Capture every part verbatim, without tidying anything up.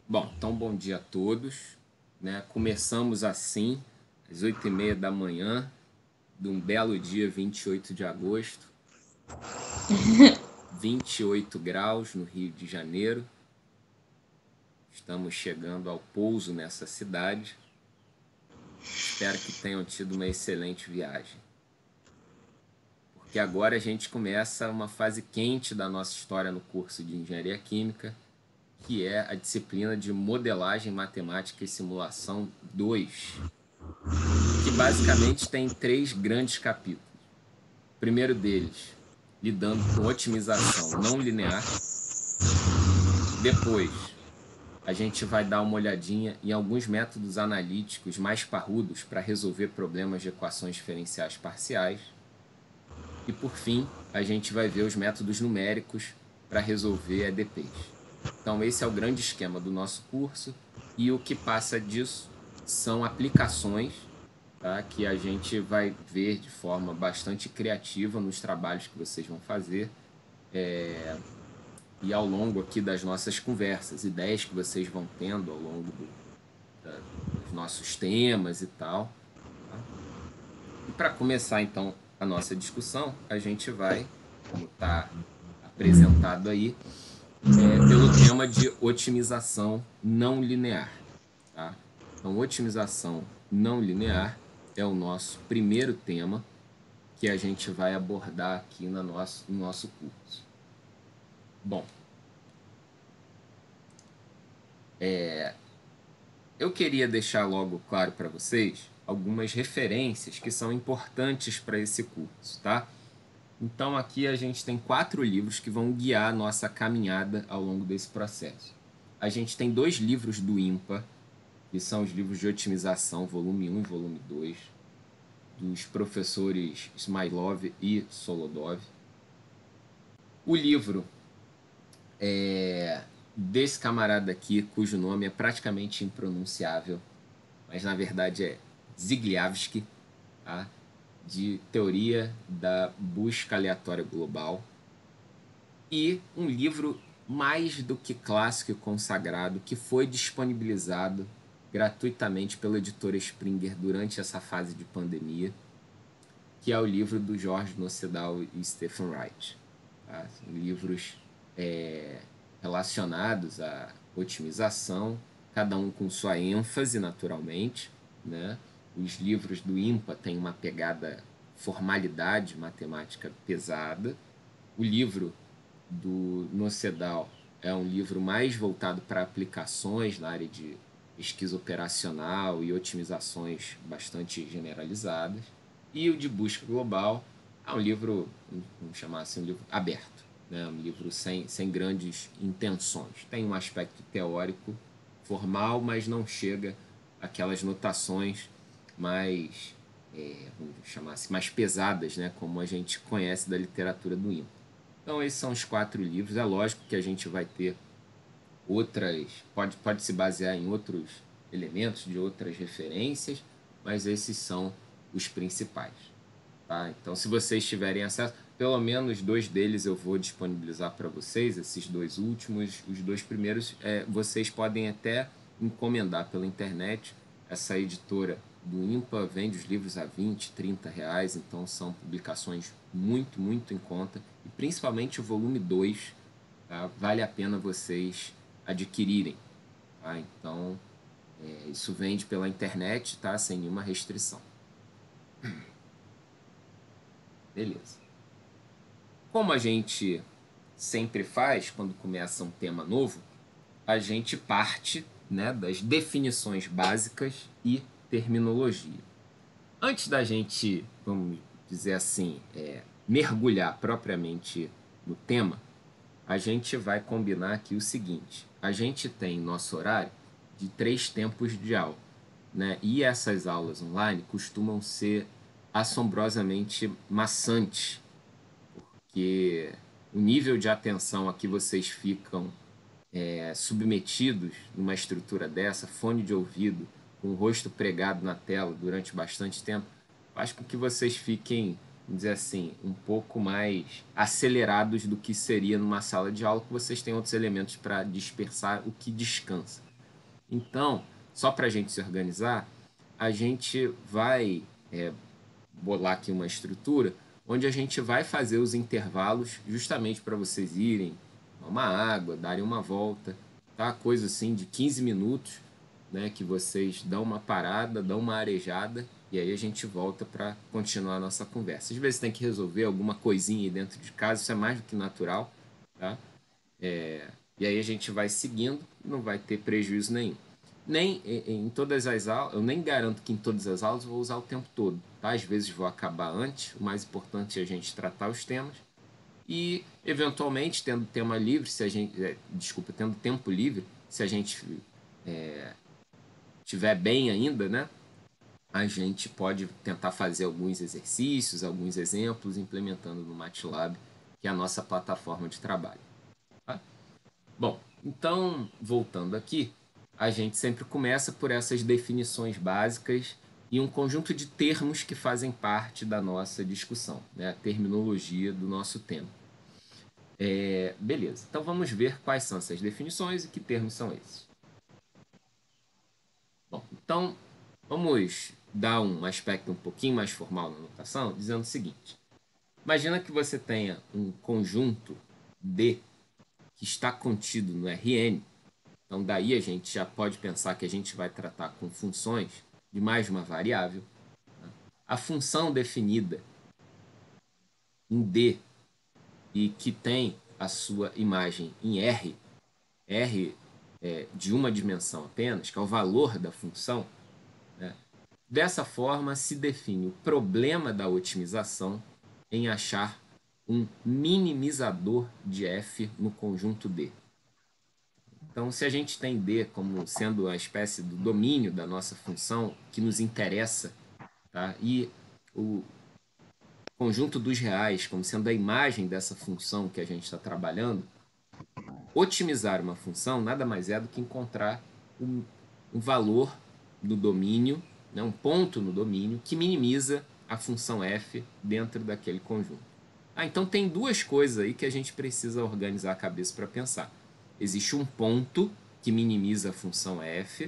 Bom, então bom dia a todos, né? Começamos assim, às oito e meia da manhã, de um belo dia, vinte e oito de agosto, vinte e oito graus no Rio de Janeiro. Estamos chegando ao pouso nessa cidade. Espero que tenham tido uma excelente viagem. Porque agora a gente começa uma fase quente da nossa história no curso de Engenharia Química, que é a disciplina de Modelagem Matemática e Simulação dois, que basicamente tem três grandes capítulos. O primeiro deles, lidando com otimização não linear. Depois, a gente vai dar uma olhadinha em alguns métodos analíticos mais parrudos para resolver problemas de equações diferenciais parciais. E, por fim, a gente vai ver os métodos numéricos para resolver E D Ps. Então, esse é o grande esquema do nosso curso, e o que passa disso são aplicações, tá, que a gente vai ver de forma bastante criativa nos trabalhos que vocês vão fazer, é, e ao longo aqui das nossas conversas, ideias que vocês vão tendo ao longo do, da, dos nossos temas e tal. Tá? E para começar, então, a nossa discussão, a gente vai, como está apresentado aí, é, pelo tema de otimização não linear. Tá? Então, otimização não linear é o nosso primeiro tema que a gente vai abordar aqui no nosso, no nosso curso. Bom, é, eu queria deixar logo claro para vocês algumas referências que são importantes para esse curso, tá? Então aqui a gente tem quatro livros que vão guiar a nossa caminhada ao longo desse processo. A gente tem dois livros do IMPA, que são os livros de otimização, volume um e volume dois, dos professores Smailov e Solodov. O livro é desse camarada aqui, cujo nome é praticamente impronunciável, mas na verdade é Zigliavsky, tá? De Teoria da Busca Aleatória Global. E um livro mais do que clássico e consagrado, que foi disponibilizado gratuitamente pela editora Springer durante essa fase de pandemia, que é o livro do Jorge Nocedal e Stephen Wright. Tá? São livros é, relacionados à otimização, cada um com sua ênfase, naturalmente. Né? Os livros do IMPA têm uma pegada formalidade matemática pesada. O livro do Nocedal é um livro mais voltado para aplicações na área de pesquisa operacional e otimizações bastante generalizadas. E o de Busca Global é um livro, vamos chamar assim, um livro aberto, né? Um livro sem, sem grandes intenções. Tem um aspecto teórico, formal, mas não chega àquelas notações mais, é, vamos chamar assim, mais pesadas, né? Como a gente conhece da literatura do IMPA. Então, esses são os quatro livros. É lógico que a gente vai ter outras, pode, pode se basear em outros elementos, de outras referências, mas esses são os principais. Tá? Então, se vocês tiverem acesso, pelo menos dois deles eu vou disponibilizar para vocês, esses dois últimos. Os dois primeiros, é, vocês podem até encomendar pela internet. Essa editora do IMPA vende os livros a vinte, trinta reais, então são publicações muito, muito em conta. E principalmente o volume dois, tá? Vale a pena vocês adquirirem. Tá? Então, é, isso vende pela internet, tá? Sem nenhuma restrição. Beleza. Como a gente sempre faz quando começa um tema novo, a gente parte, né, das definições básicas e terminologia. Antes da gente, vamos dizer assim, é, mergulhar propriamente no tema, a gente vai combinar aqui o seguinte: a gente tem nosso horário de três tempos de aula, né? E essas aulas online costumam ser assombrosamente maçantes, porque o nível de atenção a que vocês ficam é, submetidos numa estrutura dessa, fone de ouvido, com o rosto pregado na tela durante bastante tempo, faz com que vocês fiquem, vamos dizer assim, um pouco mais acelerados do que seria numa sala de aula, que vocês têm outros elementos para dispersar o que descansa. Então, só para a gente se organizar, a gente vai é, bolar aqui uma estrutura onde a gente vai fazer os intervalos justamente para vocês irem tomar água, darem uma volta, tá? Coisa assim de quinze minutos, né? Que vocês dão uma parada, dão uma arejada e aí a gente volta para continuar a nossa conversa. Às vezes tem que resolver alguma coisinha aí dentro de casa, isso é mais do que natural, tá? É, e aí a gente vai seguindo, não vai ter prejuízo nenhum. Nem em, em todas as aulas, eu nem garanto que em todas as aulas eu vou usar o tempo todo, tá? Às vezes vou acabar antes, o mais importante é a gente tratar os temas e eventualmente tendo tema livre, se a gente, é, desculpa, tendo tempo livre, se a gente é, tiver bem ainda, né? A gente pode tentar fazer alguns exercícios, alguns exemplos, implementando no MATLAB, que é a nossa plataforma de trabalho. Tá? Bom, então, voltando aqui, a gente sempre começa por essas definições básicas e um conjunto de termos que fazem parte da nossa discussão, né? A terminologia do nosso tema. É, beleza, então vamos ver quais são essas definições e que termos são esses. Bom, então vamos dar um aspecto um pouquinho mais formal na notação, dizendo o seguinte: imagina que você tenha um conjunto D que está contido no R N. Então, daí a gente já pode pensar que a gente vai tratar com funções de mais uma variável. A função definida em D e que tem a sua imagem em R, R é, de uma dimensão apenas, que é o valor da função, né? Dessa forma, se define o problema da otimização em achar um minimizador de f no conjunto D. Então, se a gente tem D como sendo a espécie do domínio da nossa função que nos interessa, tá? E o conjunto dos reais como sendo a imagem dessa função que a gente está trabalhando, otimizar uma função nada mais é do que encontrar um, um valor do domínio, né? Um ponto no domínio que minimiza a função f dentro daquele conjunto. Ah, então tem duas coisas aí que a gente precisa organizar a cabeça para pensar. Existe um ponto que minimiza a função f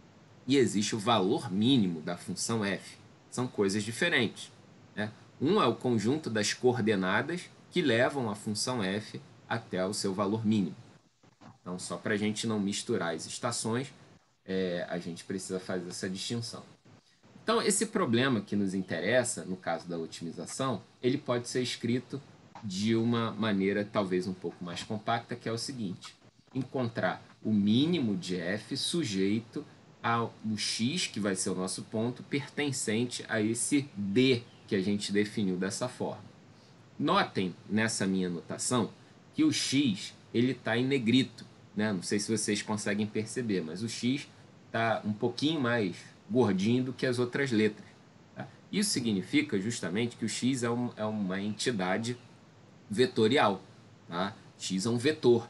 e existe o valor mínimo da função f. São coisas diferentes, né? Um é o conjunto das coordenadas que levam a função f até o seu valor mínimo. Então, só para a gente não misturar as estações, é, a gente precisa fazer essa distinção. Então, esse problema que nos interessa, no caso da otimização, ele pode ser escrito de uma maneira talvez um pouco mais compacta, que é o seguinte: encontrar o mínimo de f sujeito ao x, que vai ser o nosso ponto, pertencente a esse d que a gente definiu dessa forma. Notem nessa minha anotação que o x ele está em negrito, né? Não sei se vocês conseguem perceber, mas o x está um pouquinho mais gordinho do que as outras letras. Tá? Isso significa justamente que o x é, um, é uma entidade vetorial. Tá? X é um vetor.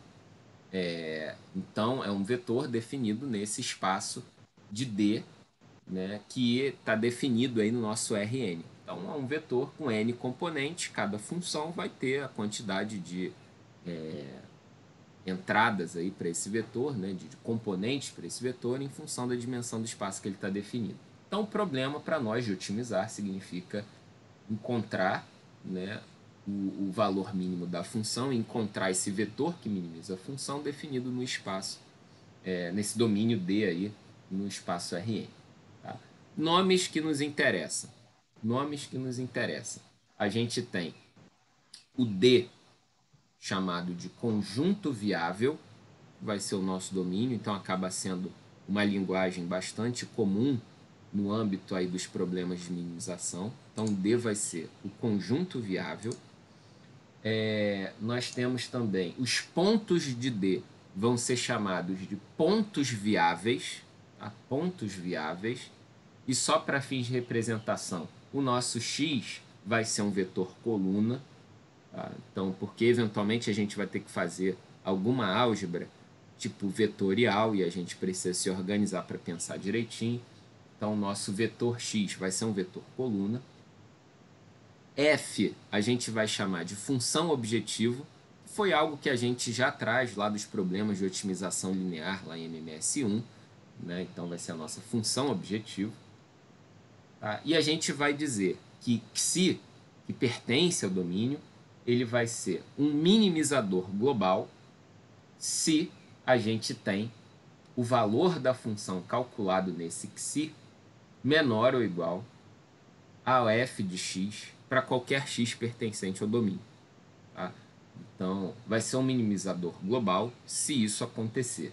É, então, é um vetor definido nesse espaço de D, né, que está definido aí no nosso R N. Então, é um vetor com N componentes, cada função vai ter a quantidade de é, entradas aí para esse vetor, né, de componentes para esse vetor em função da dimensão do espaço que ele está definido. Então, o problema para nós de otimizar significa encontrar, né, o, o valor mínimo da função, encontrar esse vetor que minimiza a função definido no espaço, é, nesse domínio D aí, no espaço R N. Tá? Nomes que nos interessam. Nomes que nos interessam. A gente tem o D chamado de conjunto viável, vai ser o nosso domínio, então acaba sendo uma linguagem bastante comum no âmbito aí dos problemas de minimização. Então, D vai ser o conjunto viável. É, nós temos também os pontos de D vão ser chamados de pontos viáveis, tá? Pontos viáveis. E só para fins de representação, o nosso x vai ser um vetor coluna. Tá? Então, porque eventualmente a gente vai ter que fazer alguma álgebra tipo vetorial e a gente precisa se organizar para pensar direitinho. Então, o nosso vetor x vai ser um vetor coluna. F a gente vai chamar de função objetivo, que foi algo que a gente já traz lá dos problemas de otimização linear, lá em M M S um. né? Então vai ser a nossa função objetivo. Tá? E a gente vai dizer que xi, que pertence ao domínio, ele vai ser um minimizador global se a gente tem o valor da função calculado nesse xi menor ou igual a f de x para qualquer x pertencente ao domínio. Tá? Então, vai ser um minimizador global se isso acontecer.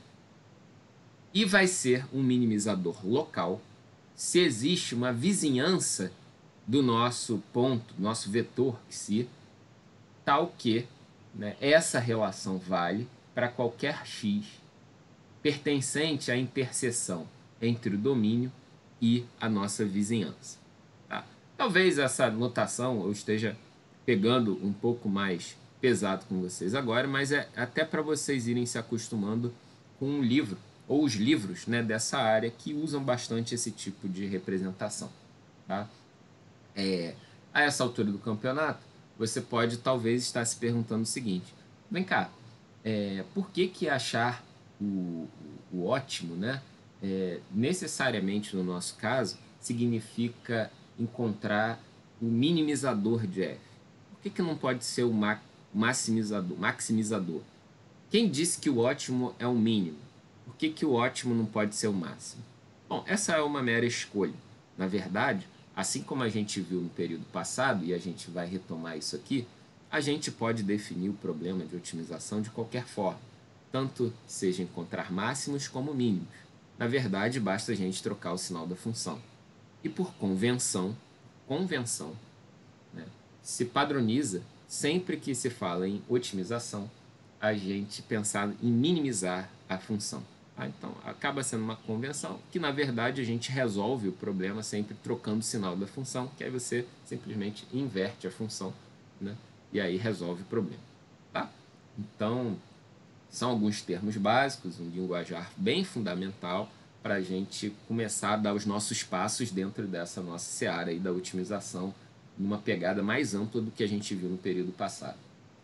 E vai ser um minimizador local se existe uma vizinhança do nosso ponto, nosso vetor xi, tal que, né, essa relação vale para qualquer x pertencente à interseção entre o domínio e a nossa vizinhança. Tá? Talvez essa notação eu esteja pegando um pouco mais pesado com vocês agora, mas é até para vocês irem se acostumando com um livro, ou os livros, né, dessa área que usam bastante esse tipo de representação. Tá? É, a essa altura do campeonato, você pode talvez estar se perguntando o seguinte: vem cá, é, por que, que achar o, o ótimo, né, é, necessariamente no nosso caso, significa encontrar o minimizador de f? Por que, que não pode ser o ma maximizador, maximizador? Quem disse que o ótimo é o mínimo? Por que, que o ótimo não pode ser o máximo? Bom, essa é uma mera escolha. Na verdade, assim como a gente viu no período passado, e a gente vai retomar isso aqui, a gente pode definir o problema de otimização de qualquer forma, tanto seja encontrar máximos como mínimos. Na verdade, basta a gente trocar o sinal da função. E por convenção, convenção, né, se padroniza sempre que se fala em otimização, a gente pensar em minimizar a função. Tá? Então, acaba sendo uma convenção que, na verdade, a gente resolve o problema sempre trocando o sinal da função, que aí você simplesmente inverte a função, né? E aí resolve o problema. Tá? Então, são alguns termos básicos, um linguajar bem fundamental para a gente começar a dar os nossos passos dentro dessa nossa seara aí da otimização, numa pegada mais ampla do que a gente viu no período passado.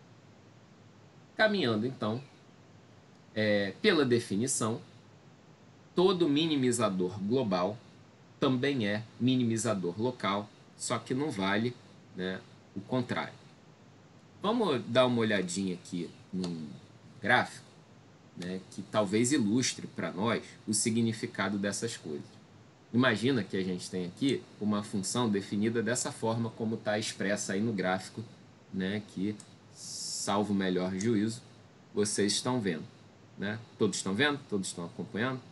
Caminhando, então, é, pela definição, todo minimizador global também é minimizador local, só que não vale, né, o contrário. Vamos dar uma olhadinha aqui num gráfico, né, que talvez ilustre para nós o significado dessas coisas. Imagina que a gente tem aqui uma função definida dessa forma como está expressa aí no gráfico, né, que, salvo o melhor juízo, vocês estão vendo. Né? Todos estão vendo? Todos estão acompanhando?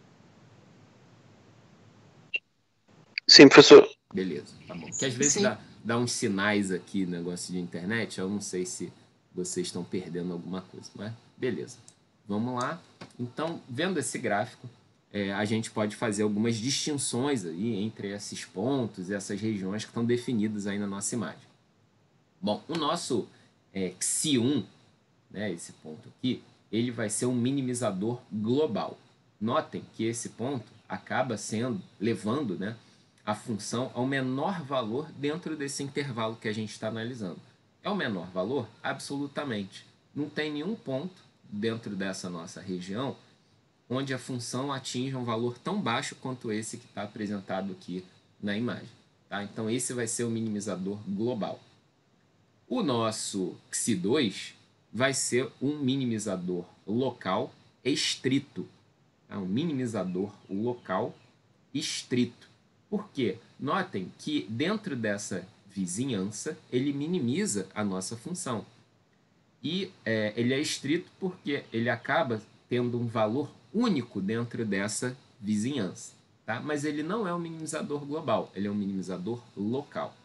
Sim, professor. Beleza, tá bom. Que às vezes dá, dá uns sinais aqui, negócio de internet, eu não sei se vocês estão perdendo alguma coisa, mas beleza. Vamos lá. Então, vendo esse gráfico, é, a gente pode fazer algumas distinções aí entre esses pontos e essas regiões que estão definidas aí na nossa imagem. Bom, o nosso é, xi um, né, esse ponto aqui, ele vai ser um minimizador global. Notem que esse ponto acaba sendo, levando, né, a função ao menor valor dentro desse intervalo que a gente está analisando. É o menor valor? Absolutamente. Não tem nenhum ponto dentro dessa nossa região onde a função atinja um valor tão baixo quanto esse que está apresentado aqui na imagem. Tá? Então, esse vai ser o minimizador global. O nosso xi dois vai ser um minimizador local estrito. Tá? Um minimizador local estrito. Por quê? Notem que dentro dessa vizinhança ele minimiza a nossa função. E é, ele é estrito porque ele acaba tendo um valor único dentro dessa vizinhança. Tá? Mas ele não é um minimizador global, ele é um minimizador local.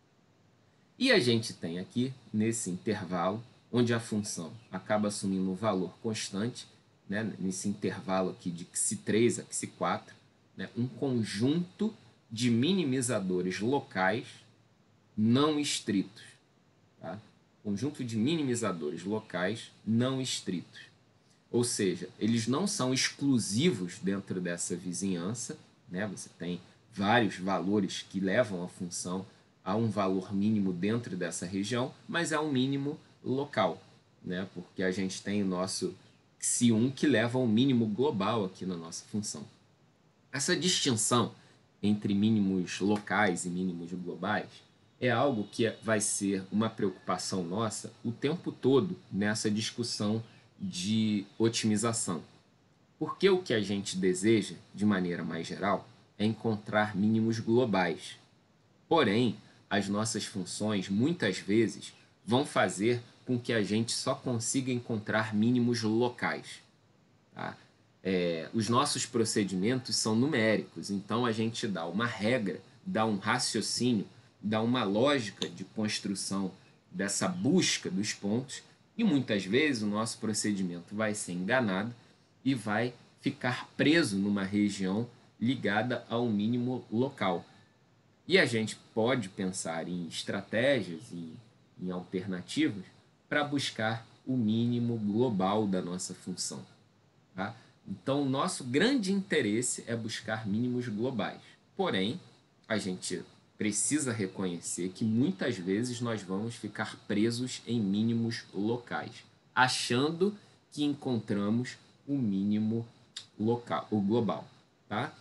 E a gente tem aqui, nesse intervalo, onde a função acaba assumindo um valor constante, né, nesse intervalo aqui de xi três a xi quatro, né, um conjunto de minimizadores locais não estritos. Tá? Conjunto de minimizadores locais não estritos. Ou seja, eles não são exclusivos dentro dessa vizinhança, né? Você tem vários valores que levam a função a um valor mínimo dentro dessa região, mas é um mínimo local, né? Porque a gente tem o nosso xi um que leva ao mínimo global aqui na nossa função. Essa distinção entre mínimos locais e mínimos globais é algo que vai ser uma preocupação nossa o tempo todo nessa discussão de otimização. Porque o que a gente deseja, de maneira mais geral, é encontrar mínimos globais. Porém, as nossas funções, muitas vezes, vão fazer com que a gente só consiga encontrar mínimos locais. Tá? É, os nossos procedimentos são numéricos, então a gente dá uma regra, dá um raciocínio, dá uma lógica de construção dessa busca dos pontos, e muitas vezes o nosso procedimento vai ser enganado e vai ficar preso numa região ligada ao mínimo local. E a gente pode pensar em estratégias, em, em alternativas, para buscar o mínimo global da nossa função. Tá? Então, o nosso grande interesse é buscar mínimos globais. Porém, a gente precisa reconhecer que muitas vezes nós vamos ficar presos em mínimos locais, achando que encontramos o mínimo local, o global. Tá?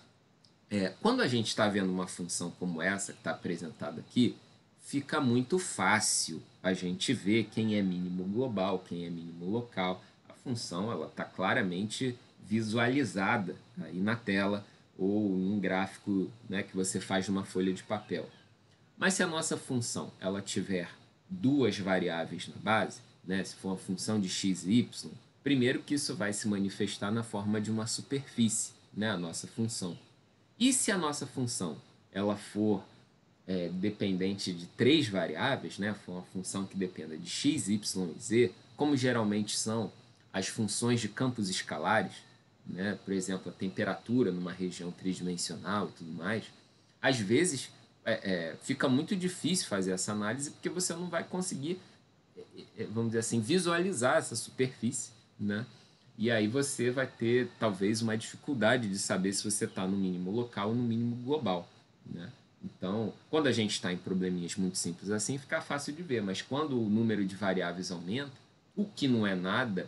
É, quando a gente está vendo uma função como essa que está apresentada aqui, fica muito fácil a gente ver quem é mínimo global, quem é mínimo local. A função ela está claramente visualizada aí na tela ou em um gráfico, né, que você faz numa folha de papel. Mas se a nossa função ela tiver duas variáveis na base, né, se for uma função de x e y, primeiro que isso vai se manifestar na forma de uma superfície, né, a nossa função. E se a nossa função ela for é, dependente de três variáveis, né, for uma função que dependa de x, y e z, como geralmente são as funções de campos escalares, né, por exemplo, a temperatura numa região tridimensional e tudo mais, às vezes é, é, fica muito difícil fazer essa análise porque você não vai conseguir, vamos dizer assim, visualizar essa superfície, né? E aí você vai ter talvez uma dificuldade de saber se você está no mínimo local ou no mínimo global, né? Então, quando a gente está em probleminhas muito simples assim, fica fácil de ver, mas quando o número de variáveis aumenta, o que não é nada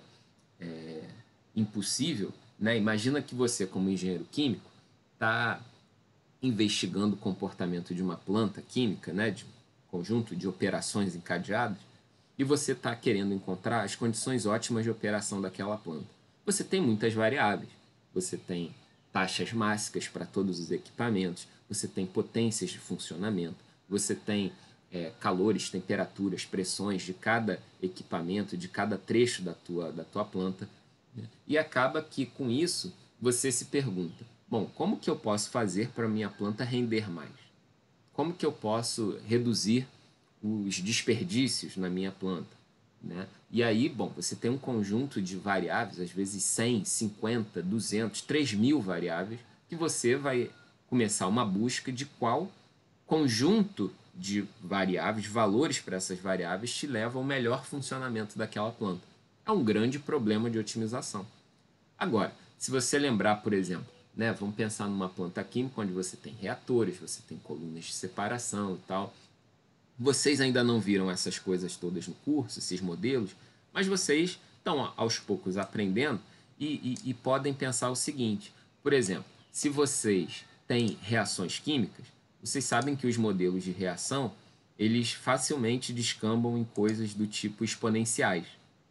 é, impossível, né? Imagina que você, como engenheiro químico, está investigando o comportamento de uma planta química, né? De um conjunto de operações encadeadas, e você está querendo encontrar as condições ótimas de operação daquela planta. Você tem muitas variáveis. Você tem taxas máxicas para todos os equipamentos, você tem potências de funcionamento, você tem é, calores, temperaturas, pressões de cada equipamento, de cada trecho da tua, da tua planta. Né? E acaba que, com isso, você se pergunta, bom, como que eu posso fazer para a minha planta render mais? Como que eu posso reduzir os desperdícios na minha planta? Né? E aí, bom, você tem um conjunto de variáveis, às vezes cem, cinquenta, duzentos, três mil variáveis, que você vai começar uma busca de qual conjunto de variáveis, valores para essas variáveis, te leva ao melhor funcionamento daquela planta. É um grande problema de otimização. Agora, se você lembrar, por exemplo, né, vamos pensar numa planta química onde você tem reatores, você tem colunas de separação e tal. Vocês ainda não viram essas coisas todas no curso, esses modelos, mas vocês estão aos poucos aprendendo e, e, e podem pensar o seguinte: por exemplo, se vocês têm reações químicas, vocês sabem que os modelos de reação eles facilmente descambam em coisas do tipo exponenciais.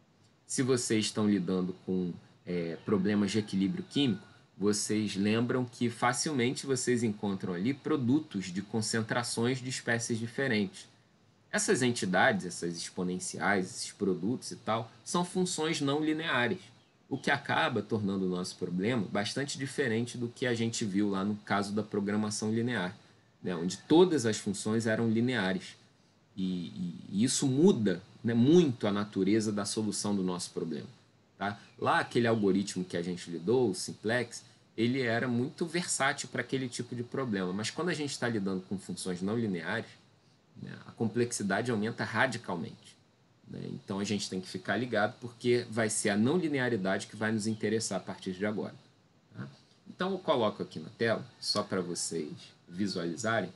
Se vocês estão lidando com é, problemas de equilíbrio químico, vocês lembram que facilmente vocês encontram ali produtos de concentrações de espécies diferentes. Essas entidades, essas exponenciais, esses produtos e tal, são funções não lineares, o que acaba tornando o nosso problema bastante diferente do que a gente viu lá no caso da programação linear, né, onde todas as funções eram lineares. E, e, e isso muda, né, muito a natureza da solução do nosso problema. Tá? Lá, aquele algoritmo que a gente lidou, o simplex, ele era muito versátil para aquele tipo de problema. Mas quando a gente está lidando com funções não lineares, né, a complexidade aumenta radicalmente. Né? Então a gente tem que ficar ligado porque vai ser a não linearidade que vai nos interessar a partir de agora. Tá? Então eu coloco aqui na tela, só para vocês visualizarem,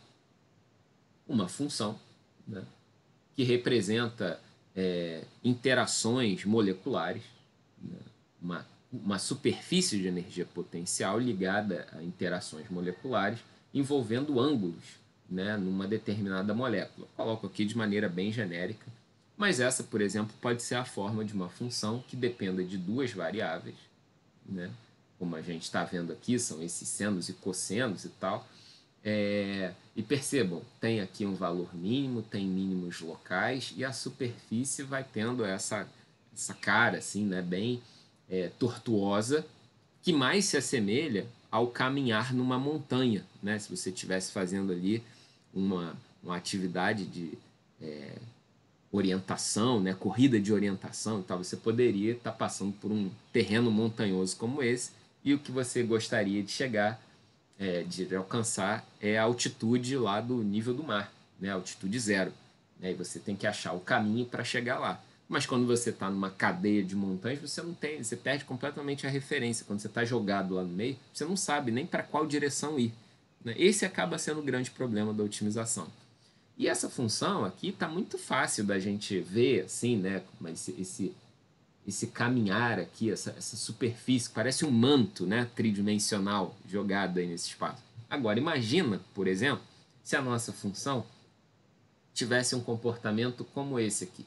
uma função, né, que representa é, interações moleculares, né, uma uma superfície de energia potencial ligada a interações moleculares envolvendo ângulos, né, numa determinada molécula. Eu coloco aqui de maneira bem genérica, mas essa, por exemplo, pode ser a forma de uma função que dependa de duas variáveis, né? Como a gente está vendo aqui, são esses senos e cossenos e tal. É, e percebam, tem aqui um valor mínimo, tem mínimos locais, e a superfície vai tendo essa, essa cara assim, né, bem é, tortuosa, que mais se assemelha ao caminhar numa montanha, né? Se você estivesse fazendo ali uma, uma atividade de é, orientação, né? Corrida de orientação e tal, você poderia estar passando por um terreno montanhoso como esse, e o que você gostaria de chegar, é, de alcançar, é a altitude lá do nível do mar, né? Altitude zero. Né? E você tem que achar o caminho para chegar lá. Mas quando você está numa cadeia de montanhas, você não tem, você perde completamente a referência. Quando você está jogado lá no meio, você não sabe nem para qual direção ir. Né? Esse acaba sendo o grande problema da otimização. E essa função aqui está muito fácil da gente ver, assim, né? Mas esse, esse, esse caminhar aqui, essa, essa superfície, parece um manto, né? Tridimensional jogado aí nesse espaço. Agora, imagina, por exemplo, se a nossa função tivesse um comportamento como esse aqui.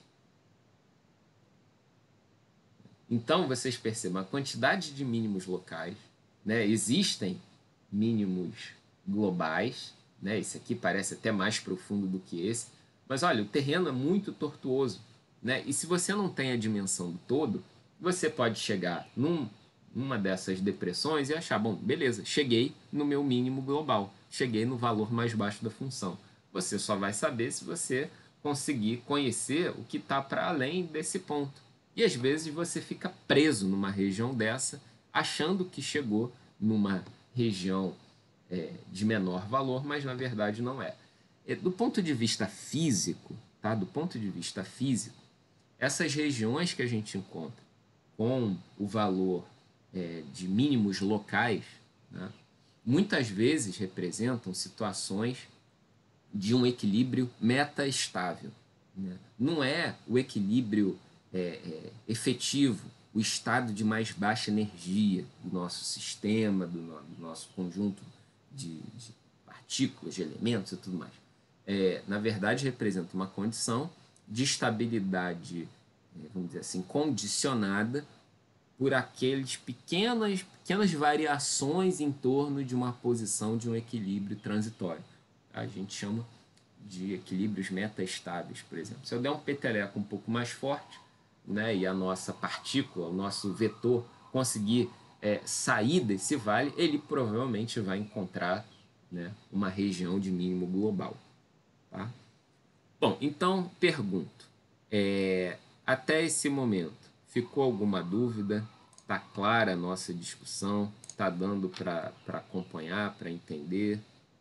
Então, vocês percebam a quantidade de mínimos locais, né? Existem mínimos globais, né? Esse aqui parece até mais profundo do que esse, mas olha, o terreno é muito tortuoso, né? E se você não tem a dimensão do todo, você pode chegar num, numa dessas depressões e achar, bom, beleza, cheguei no meu mínimo global, cheguei no valor mais baixo da função. Você só vai saber se você conseguir conhecer o que está para além desse ponto. E às vezes você fica preso numa região dessa, achando que chegou numa região é, de menor valor, mas na verdade não é. É, do ponto de vista físico, tá? Do ponto de vista físico, essas regiões que a gente encontra com o valor é, de mínimos locais, né, muitas vezes representam situações de um equilíbrio metaestável. Né? Não é o equilíbrio é, é, efetivo, o estado de mais baixa energia do nosso sistema, do, no, do nosso conjunto de, de partículas, de elementos e tudo mais. É, na verdade, representa uma condição de estabilidade, vamos dizer assim, condicionada por aqueles pequenas, pequenas variações em torno de uma posição de um equilíbrio transitório. A gente chama de equilíbrios metaestáveis, por exemplo. Se eu der um peteleco um pouco mais forte, né, e a nossa partícula, o nosso vetor, conseguir é, sair desse vale, ele provavelmente vai encontrar, né, uma região de mínimo global. Tá? Bom, então pergunto, é, até esse momento, ficou alguma dúvida? Está clara a nossa discussão? Está dando para acompanhar, para entender?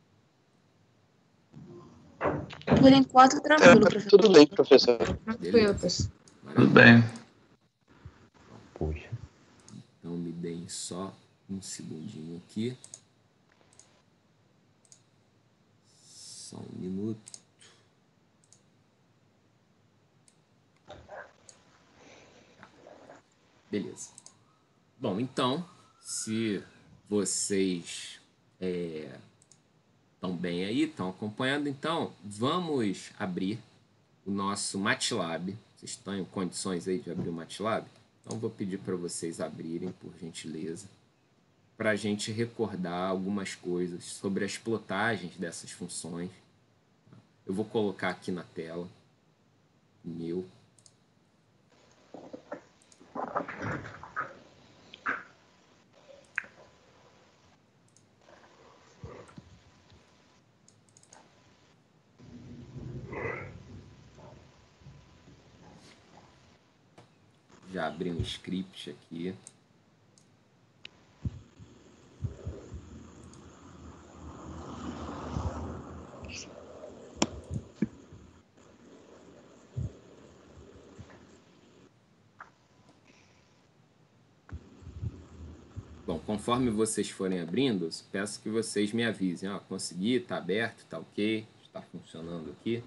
Por enquanto, tranquilo, Tá professor. tudo bem, professor. Tranquilo, professor. Tudo bem. Puxa. Então me deem só um segundinho aqui. Só um minuto. Beleza. Bom, então, se vocês é, estão bem aí, estão acompanhando, então vamos abrir o nosso MATLAB. Vocês estão em condições aí de abrir o MATLAB? Então vou pedir para vocês abrirem, por gentileza, para a gente recordar algumas coisas sobre as plotagens dessas funções. Eu vou colocar aqui na tela o meu. Já abri um script aqui. Bom, conforme vocês forem abrindo, peço que vocês me avisem. Ó, consegui, está aberto, está ok, está funcionando aqui.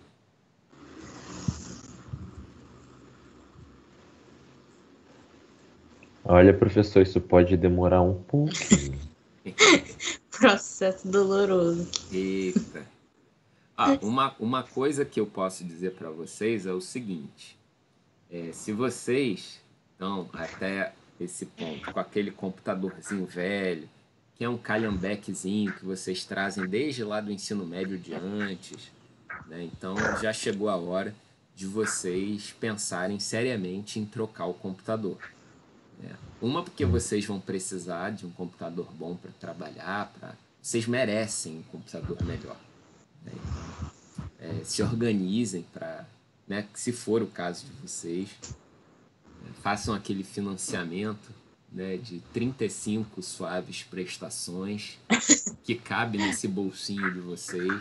Olha, professor, isso pode demorar um pouquinho. Processo doloroso. Eita. Ah, uma, uma coisa que eu posso dizer para vocês é o seguinte. É, se vocês estão até esse ponto com aquele computadorzinho velho, que é um calhambequezinho que vocês trazem desde lá do ensino médio de antes, né? Então já chegou a hora de vocês pensarem seriamente em trocar o computador. Né? Uma, porque vocês vão precisar de um computador bom para trabalhar, pra... vocês merecem um computador melhor. Né? Então, é, se organizem para, né, se for o caso de vocês, né, façam aquele financiamento, né, de trinta e cinco suaves prestações que cabe nesse bolsinho de vocês,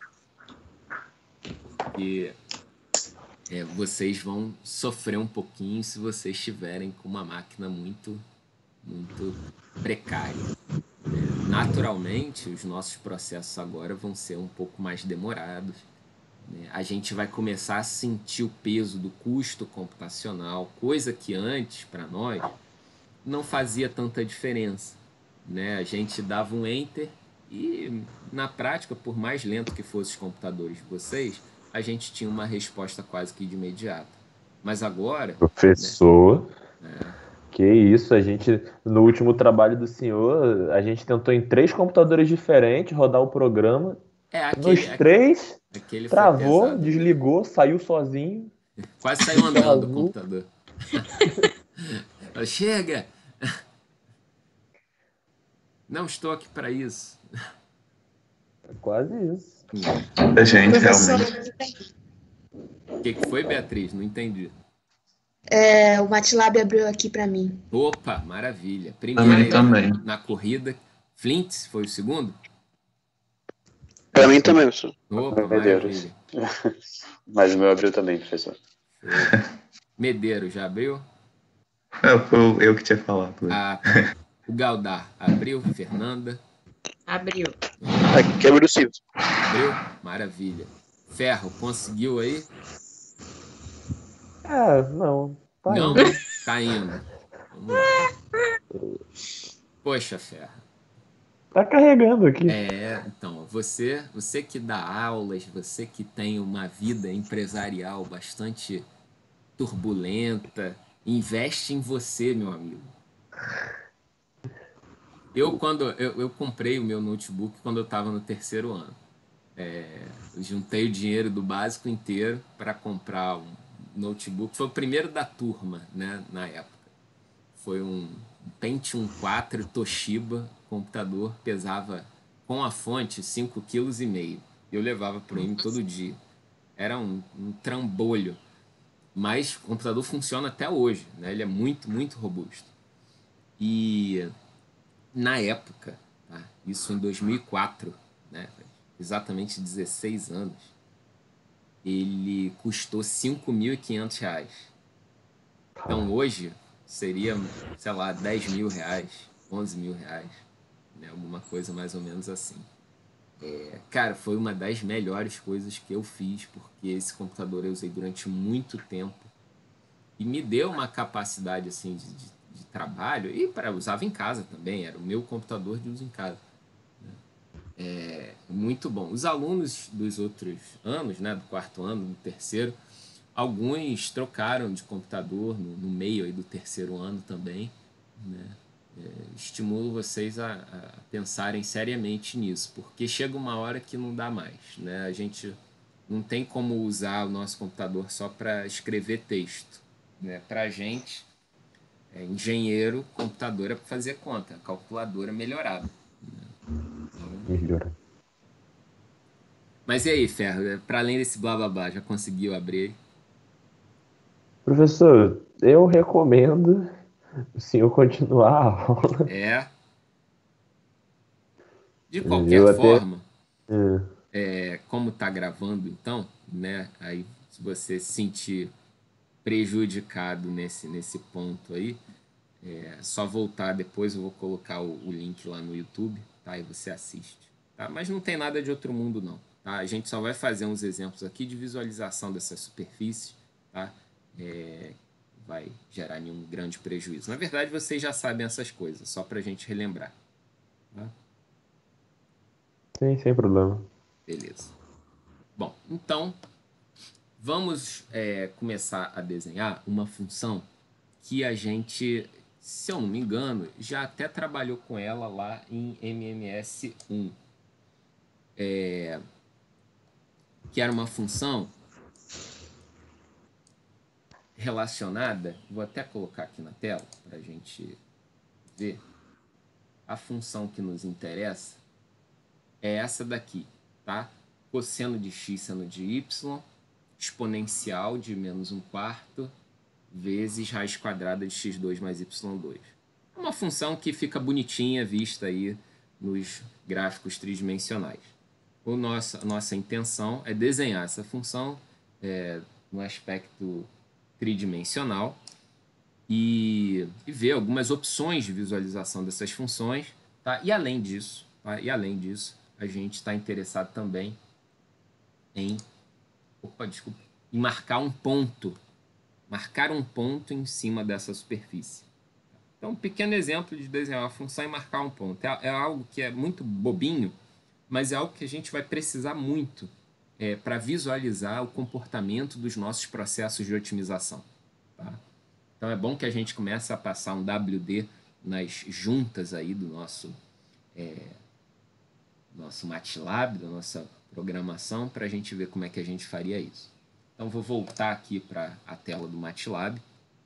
que é, vocês vão sofrer um pouquinho se vocês estiverem com uma máquina muito, muito precária. Né? Naturalmente, os nossos processos agora vão ser um pouco mais demorados. Né? A gente vai começar a sentir o peso do custo computacional, coisa que antes, para nós, não fazia tanta diferença. Né? A gente dava um enter e, na prática, por mais lento que fossem os computadores de vocês, a gente tinha uma resposta quase que de imediato. Mas agora... Professor, né? que isso, a gente, no último trabalho do senhor, a gente tentou em três computadores diferentes rodar o programa. É, aquele, Nos três, aquele foi travou, pesado. desligou, saiu sozinho. Quase saiu andando o Travou. computador. Chega! Não estou aqui para isso. Quase isso. A gente, Professor, realmente. O que, que foi, Beatriz? Não entendi. é, o MATLAB abriu aqui pra mim. Opa, maravilha. Também, Primeiro também. na corrida. Flint foi o segundo? Pra mim também, professor. Opa, Medeiros. maravilha. Mas o meu abriu também, professor. Show. Medeiros já abriu? É, foi eu que tinha falado. Ah, tá. O Galdar abriu? Fernanda? Abriu. Aqui abriu o Silvio. Abriu? Maravilha. Ferro, conseguiu aí? É, não. Tá Não? indo. Tá indo. Vamos lá. Poxa, Ferro. Tá carregando aqui. É, então, você, você que dá aulas, você que tem uma vida empresarial bastante turbulenta, investe em você, meu amigo. Eu, quando, eu, eu comprei o meu notebook quando eu estava no terceiro ano. É, eu juntei o dinheiro do básico inteiro para comprar um notebook. Foi o primeiro da turma, né, na época. Foi um Pentium quatro Toshiba, computador, pesava com a fonte cinco vírgula cinco quilos. Eu levava para ele todo dia. Era um, um trambolho. Mas o computador funciona até hoje, né? Ele é muito, muito robusto. E na época, tá? Isso em dois mil e quatro, né? Exatamente dezesseis anos, ele custou cinco mil e quinhentos reais. Então hoje seria, sei lá, dez mil reais, onze mil reais, né? Alguma coisa mais ou menos assim. É, cara, foi uma das melhores coisas que eu fiz, porque esse computador eu usei durante muito tempo e me deu uma capacidade assim de, de, de trabalho, e para usava em casa também, era o meu computador de uso em casa. É, muito bom. Os alunos dos outros anos, né, do quarto ano, do terceiro, alguns trocaram de computador no, no meio aí do terceiro ano também, né? É, estimulo vocês a, a pensarem seriamente nisso, porque chega uma hora que não dá mais, né? A gente não tem como usar o nosso computador só para escrever texto, né? Para a gente, é, engenheiro, computador é para fazer conta, calculadora melhorada. Né? Melhora. Mas e aí, Ferro, para além desse blá blá blá, já conseguiu abrir? Professor, eu recomendo o senhor continuar a aula. É. De qualquer Eu até. forma, é, como tá gravando então, né? Aí se você se sentir prejudicado nesse, nesse ponto aí, é só voltar depois, eu vou colocar o, o link lá no YouTube, tá? E você assiste. Tá? Mas não tem nada de outro mundo não. Tá? A gente só vai fazer uns exemplos aqui de visualização dessas superfícies, tá? É, vai gerar nenhum grande prejuízo. Na verdade, vocês já sabem essas coisas, só para a gente relembrar. Tá? Sim, sem problema. Beleza. Bom, então, vamos é, começar a desenhar uma função que a gente, se eu não me engano, já até trabalhou com ela lá em M M S um. É, que era uma função relacionada, vou até colocar aqui na tela para a gente ver. A função que nos interessa é essa daqui, tá? Cosseno de x seno de y, exponencial de menos um quarto, vezes raiz quadrada de x dois mais y dois. É uma função que fica bonitinha vista aí nos gráficos tridimensionais. O nosso, a nossa intenção é desenhar essa função é, no aspecto tridimensional e, e ver algumas opções de visualização dessas funções. Tá? E além disso, tá? e além disso, a gente está interessado também em, opa, desculpa, em marcar um ponto, marcar um ponto em cima dessa superfície. Então, um pequeno exemplo de desenhar uma função e marcar um ponto. É, é algo que é muito bobinho, mas é algo que a gente vai precisar muito é, para visualizar o comportamento dos nossos processos de otimização. Tá? Então, é bom que a gente comece a passar um W D nas juntas aí do nosso, é, nosso MATLAB, da nossa programação, para a gente ver como é que a gente faria isso. Então, vou voltar aqui para a tela do MATLAB.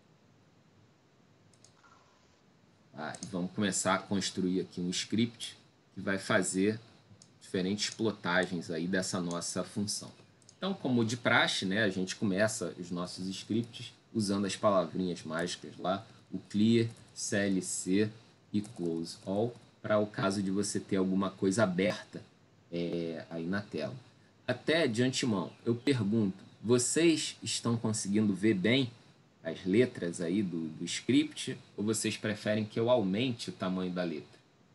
Tá? E vamos começar a construir aqui um script que vai fazer diferentes plotagens aí dessa nossa função. Então, como de praxe, né, a gente começa os nossos scripts usando as palavrinhas mágicas lá, o clear, C L C e close all, para o caso de você ter alguma coisa aberta é, aí na tela. Até de antemão, eu pergunto, vocês estão conseguindo ver bem as letras aí do, do script ou vocês preferem que eu aumente o tamanho da letra?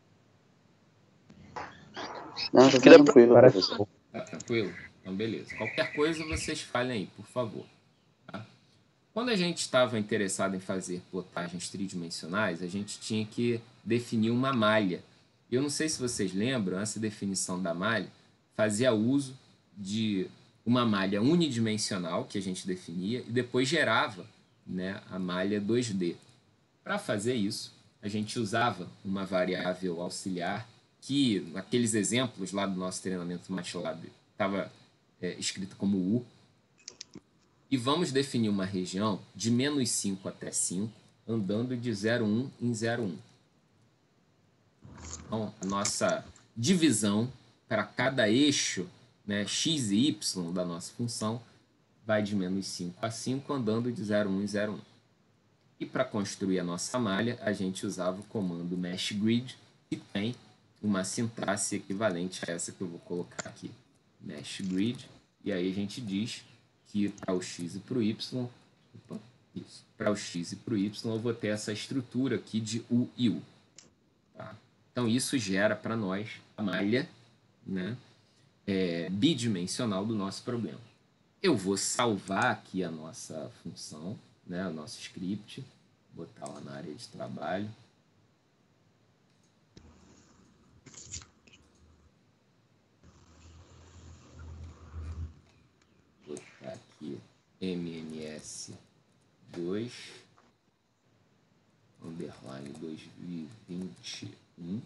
Não, tá tranquilo, Parece professor. Tá tranquilo? Então, beleza. Qualquer coisa, vocês falem aí, por favor. Tá? Quando a gente estava interessado em fazer plotagens tridimensionais, a gente tinha que definir uma malha. Eu não sei se vocês lembram, essa definição da malha fazia uso de uma malha unidimensional, que a gente definia, e depois gerava, né, a malha dois D. Para fazer isso, a gente usava uma variável auxiliar que, naqueles exemplos lá do nosso treinamento MATLAB, estava é, escrita como U. E vamos definir uma região de menos cinco até cinco, andando de zero vírgula um em zero vírgula um. Então, a nossa divisão para cada eixo, né, x e y da nossa função vai de menos cinco a cinco, andando de zero vírgula um em zero vírgula um. E para construir a nossa malha, a gente usava o comando meshGrid, que tem uma sintaxe equivalente a essa que eu vou colocar aqui. meshGrid, e aí a gente diz que para o x e para o y, opa, isso, para o x e para o y, eu vou ter essa estrutura aqui de U e U. Tá? Então, isso gera para nós a malha, né, é, bidimensional do nosso problema. Eu vou salvar aqui a nossa função, né, o nosso script, botar lá na área de trabalho. Botar aqui M M S dois, underline dois mil e vinte e um.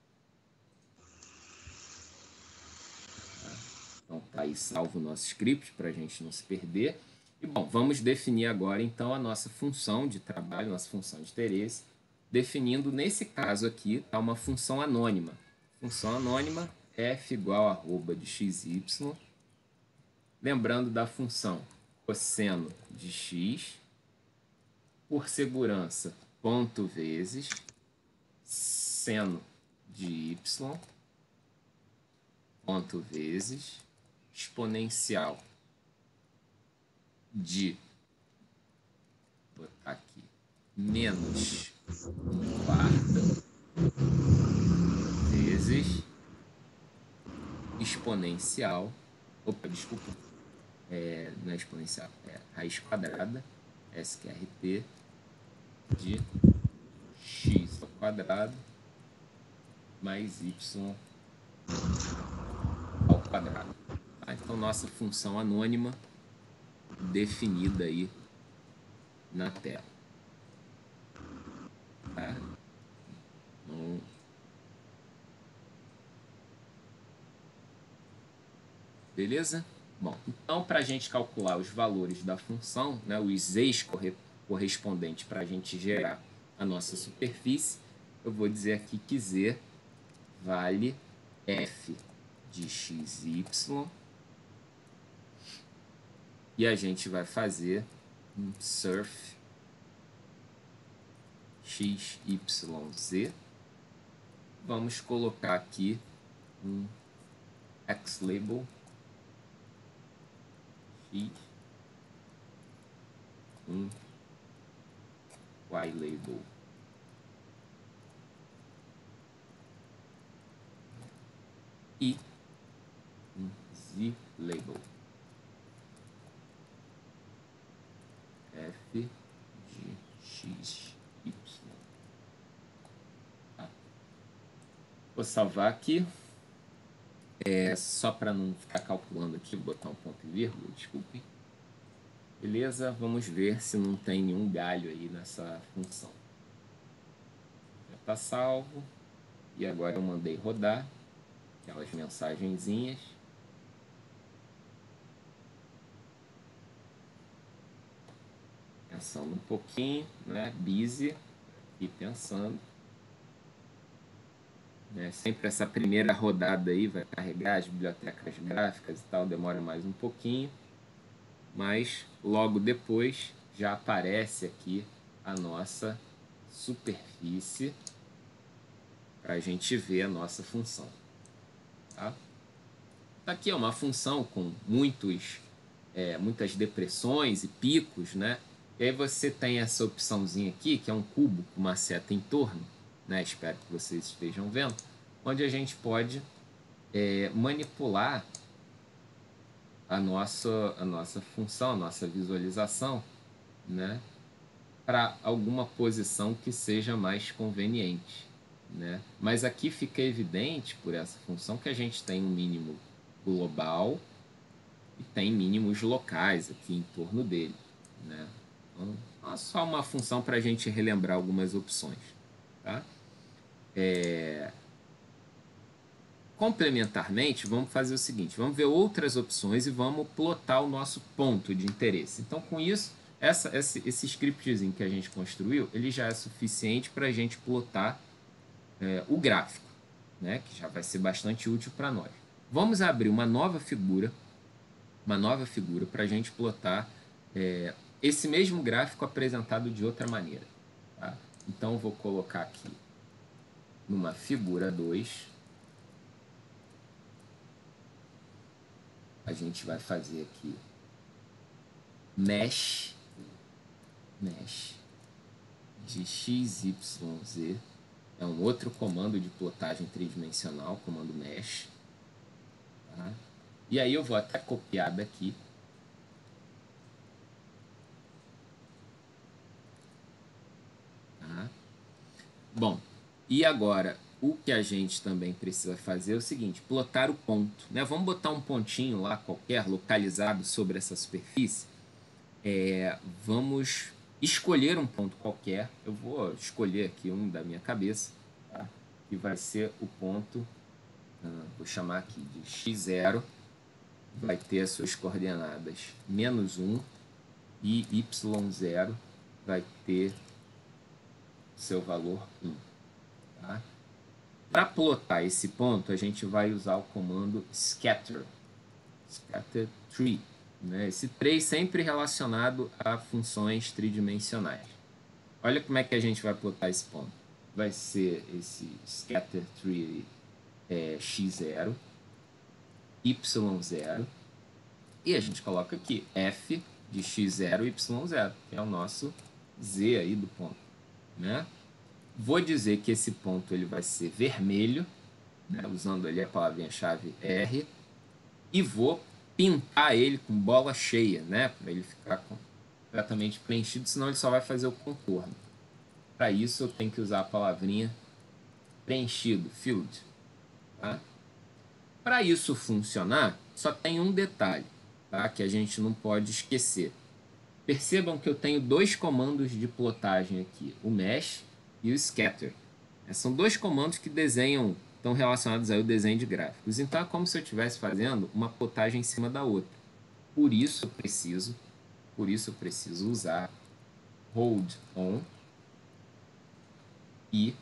Então tá aí salvo o nosso script para a gente não se perder. E bom, vamos definir agora então a nossa função de trabalho, nossa função de interesse, definindo nesse caso aqui tá, uma função anônima. Função anônima f igual a arroba de xy. Lembrando da função cosseno de x, por segurança, ponto vezes seno de y, ponto vezes exponencial de, vou botar aqui, menos um quarto vezes exponencial, opa, desculpa, é, não é exponencial, é raiz quadrada sqrt de x ao quadrado mais y ao quadrado. Tá? Então, nossa função anônima definida aí na tela. Tá? Então, beleza? Bom, então, para a gente calcular os valores da função, né, os e's corre correspondentes para a gente gerar a nossa superfície, eu vou dizer aqui que z vale f de xy, e a gente vai fazer um surf xyz. Vamos colocar aqui um xlabel x, um ylabel e um zlabel f de xy. Tá. Vou salvar aqui. É, só para não ficar calculando aqui, vou botar um ponto e vírgula, desculpem. Beleza? Vamos ver se não tem nenhum galho aí nessa função. Já está salvo. E agora eu mandei rodar aquelas mensagenzinhas. Pensando um pouquinho, né? Busy, e pensando. Né? Sempre essa primeira rodada aí vai carregar as bibliotecas gráficas e tal, demora mais um pouquinho, mas logo depois já aparece aqui a nossa superfície para a gente ver a nossa função. Tá? Aqui é uma função com muitos, é, muitas depressões e picos, né? E aí você tem essa opçãozinha aqui, que é um cubo com uma seta em torno, né? Espero que vocês estejam vendo, onde a gente pode é, manipular a nossa, a nossa função, a nossa visualização, né? Para alguma posição que seja mais conveniente, né? Mas aqui fica evidente, por essa função, que a gente tem um mínimo global e tem mínimos locais aqui em torno dele, né? Então, é só uma função para a gente relembrar algumas opções. Tá? É... Complementarmente, vamos fazer o seguinte, vamos ver outras opções e vamos plotar o nosso ponto de interesse. Então, com isso, essa, esse, esse scriptzinho que a gente construiu, ele já é suficiente para a gente plotar é, o gráfico, né? Que já vai ser bastante útil para nós. Vamos abrir uma nova figura, uma nova figura para a gente plotar é, esse mesmo gráfico apresentado de outra maneira. Tá? Então, eu vou colocar aqui numa figura dois. A gente vai fazer aqui mesh, mesh de x y z. É um outro comando de plotagem tridimensional, comando mesh. Tá? E aí eu vou até copiar daqui. Tá? Bom, e agora o que a gente também precisa fazer é o seguinte, plotar o ponto. Né? Vamos botar um pontinho lá qualquer, localizado sobre essa superfície. É, vamos escolher um ponto qualquer. Eu vou escolher aqui um da minha cabeça, tá? Que vai ser o ponto, uh, vou chamar aqui de x zero, vai ter as suas coordenadas menos um, e y zero vai ter seu valor um. Tá? Para plotar esse ponto, a gente vai usar o comando scatter, scatter tree. Né? Esse três sempre relacionado a funções tridimensionais. Olha como é que a gente vai plotar esse ponto. Vai ser esse scatter tree é, x zero, y zero, e a gente coloca aqui f de x zero, y zero, que é o nosso z aí do ponto. Né? Vou dizer que esse ponto ele vai ser vermelho, né? Usando ali a palavrinha-chave R, e vou pintar ele com bola cheia, né? Para ele ficar com completamente preenchido, senão ele só vai fazer o contorno. Para isso eu tenho que usar a palavrinha preenchido, filled. Tá? Para isso funcionar, só tem um detalhe, tá? Que a gente não pode esquecer. Percebam que eu tenho dois comandos de plotagem aqui, o mesh e o scatter. São dois comandos que desenham, estão relacionados ao desenho de gráficos. Então é como se eu estivesse fazendo uma plotagem em cima da outra. Por isso eu preciso, por isso eu preciso usar hold on e